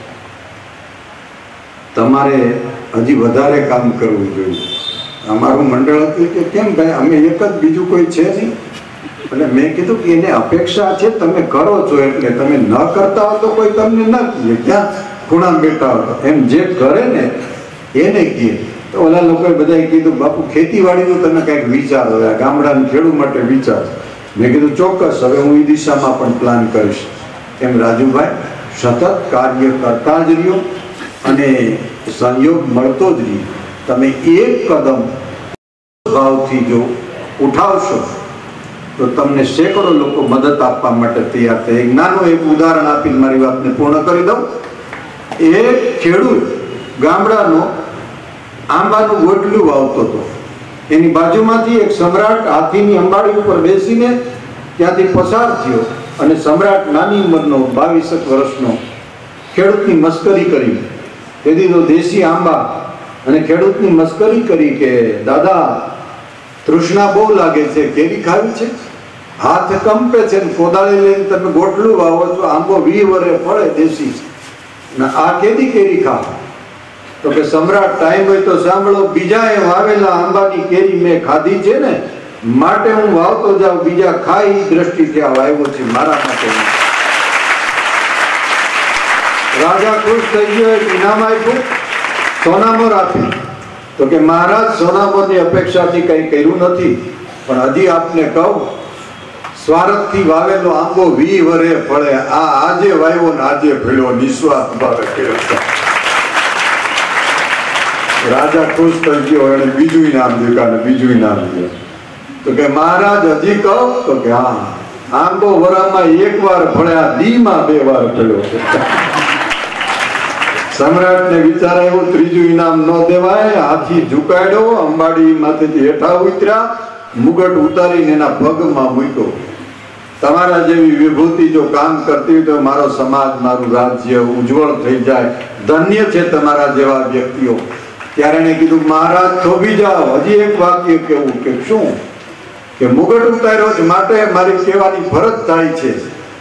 S3: તમારે હજી વધારે કામ કરવું જોઈએ. અમારું મંડળ હતું કે કેમ ભાઈ અમે એક જ, બીજું કોઈ છે નહીં. એટલે મેં કીધું કે એને અપેક્ષા છે, તમે કરો છો એટલે, તમે ન કરતા હો તો કોઈ તમને ન કહે, ક્યાં ખૂણા બેઠા હો એમ જે કરે ને એને કહે. તો ઓલા લોકોએ બધાએ કીધું બાપુ ખેતીવાડીનું તમે કંઈક વિચારો, ગામડાના ખેડૂત માટે વિચાર. મેં કીધું ચોક્કસ, હવે હું એ દિશામાં પણ પ્લાન કરીશ. એમ રાજુભાઈ સતત કાર્ય કરતા જ રહ્યો અને સહયોગ મળતો જ રહ્યો. તમે એક કદમ ભાવથી જો ઉઠાવશો તો તમને સેંકડો લોકો મદદ આપવા માટે તૈયાર થાય. એક નાનું એક ઉદાહરણ આપીને મારી વાતને પૂર્ણ કરી દઉં. એક ખેડૂત ગામડાનો આંબાનું ગોટલું વાવતો હતો. એની બાજુમાંથી એક સમ્રાટ હાથીની અંબાડી ઉપર બેસીને ત્યાંથી પસાર થયો અને સમ્રાટ નાની ઉંમરનો બાવીસેક વર્ષનો ખેડૂતની મસ્કરી કરી. તેથી તો દેશી આંબા અને ખેડૂતની મસ્કરી કરી કે દાદા તૃષ્ણા બહુ લાગે છે, કેરી ખાવી છે, હાથ કંપે છે, કોદાળી લઈને તમે ગોટલું વાવો છો, આંબો વી વરે ફળે દેશી, આ કેદી કેરી ખાવ. તો કે સમ્રાટ ટાઈમ હોય તો સાંભળો, બીજાએ વાવેલા આંબાની કેરી મેં ખાધી છે ને, માટે હું વાવતો જાઉં, બીજા ખાઈ દ્રષ્ટિથી આ વાવ્યો છે, મારા માટે. રાજા ખુશ થઈ ગયો, એક ઇનામ આપ્યું, સોનામોર આપી. તો કે મહારાજ સોનામોરની અપેક્ષાથી કંઈ કર્યું નથી, પણ હજી આપને કહું, સ્વાર્થથી વાવેલો આંબો વી વરે ફળે, આ આજે વાવ્યો ને આજે ફળ્યો, નિસ્વાર્થ ભાવે કર્યો. રાજા ખુશ થઈ ગયો, એને બીજું ઇનામ દીધું, બીજું ઇનામ દીધું. તો કે મહારાજ હજી કહો? તો કે હા, આંબો વરામાં એક વાર ફળ્યા, દીમાં બે વાર ફળ્યો. સમ્રાટને વિચાર આવ્યો ત્રીજું ઇનામ ન દેવાય. હાથી ઝુકાડ્યો, અંબાડી માંથી હેઠા ઉતર્યા, મુગટ ઉતારીને એના પગમાં મૂક્યો. તમારા જેવી વિભૂતિ જો કામ કરતી હોય તો મારો સમાજ, મારું રાજ્ય ઉજ્જવળ થઈ જાય. ધન્ય છે તમારા જેવા વ્યક્તિઓ. ત્યારે એને કીધું મહારાજ થોભી જાઓ, હજી એક વાક્ય કેવું. કે શું? કે મુગટ ઉતાર્યો છે માટે મારી કહેવાની ફરજ થાય છે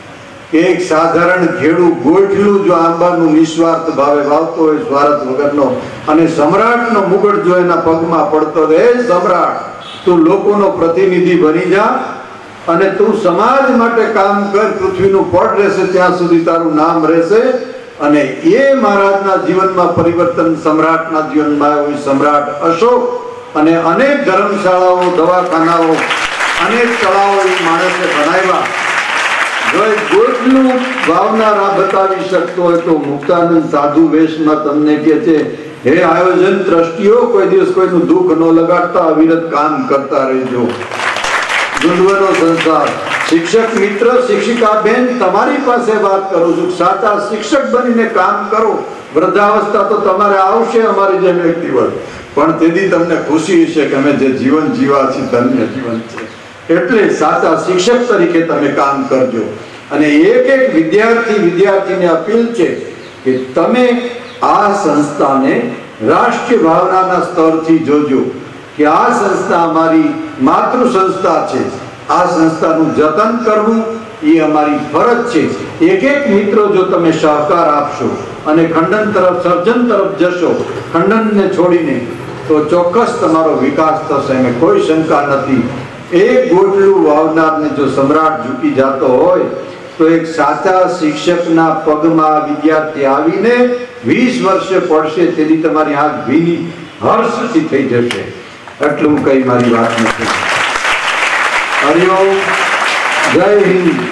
S3: કે એક સાધારણ ખેડૂત ગોઠલું જો આંબાનું નિસ્વાર્થ ભાવે વાવતો હોય સ્વાર્થ વગરનો, અને સમ્રાટનો મુગટ જો એના પગમાં પડતો રહે, સમ્રાટ તું લોકોનો પ્રતિનિધિ બની જા અને તું સમાજ માટે કામ કર, પૃથ્વીનું પડ રહેશે ત્યાં સુધી તારું નામ રહેશે. અને એ મહારાજના જીવનમાં પરિવર્તન સમ્રાટના જીવનમાં આવ્યું. સમ્રાટ અશોક અને અનેક ધર્મશાળાઓ, દવાખાનાઓ, અનેક તળાવો એ માણસે બનાવ્યા. જો એ ગોઠલું વાવનાર આ બતાવી શકતો હોય તો મુક્તાનંદ સાધુ વેશમાં તમને કહે છે, હે આયોજન ટ્રસ્ટીઓ, કોઈ દિવસ કોઈનું દુઃખ ન લગાડતા, અવિરત કામ કરતા રહેજો. ગુંદવનો સંસાર, શિક્ષક મિત્ર, શિક્ષિકા બેન, તમારી પાસે વાત કરું છું. સાચા શિક્ષક બનીને કામ કરો. વૃદ્ધાવસ્થા તો તમારે આવશે અમારી જેમ એક દિવસ, પણ તેથી તમને ખુશી હશે કે અમે જે જીવન જીવા છીએ ધન્ય જીવન છે. એટલે સાચા શિક્ષક તરીકે તમે કામ કરજો. અને એક એક વિદ્યાર્થી વિદ્યાર્થીને અપીલ છે કે તમે આ સંસ્થાને રાષ્ટ્રીય ભાવનાના સ્તરથી જોજો કે આ સંસ્થા અમારી માતૃ સંસ્થા છે. આ સંસ્થાનું જતન કરવું એ અમારી ફરજ છે. એક એક મિત્રો જો તમે સહકાર આપશો અને ખંડન તરફ, સર્જન તરફ જશો, ખંડનને છોડીને, તો ચોક્કસ તમારો વિકાસ થશે, એમાં કોઈ શંકા નથી. એક ગોટલું વાવનારને જો સમ્રાટ ઝૂકી જતો હોય તો એક સાચા શિક્ષકના પગમાં વિદ્યાર્થી આવીને વીસ વર્ષે પડશે, તેથી તમારી આંખ ભીની હર્ષથી થઈ જશે. એટલું કઈ મારી વાત નથી. હરિઓમ, જય હિન્દ.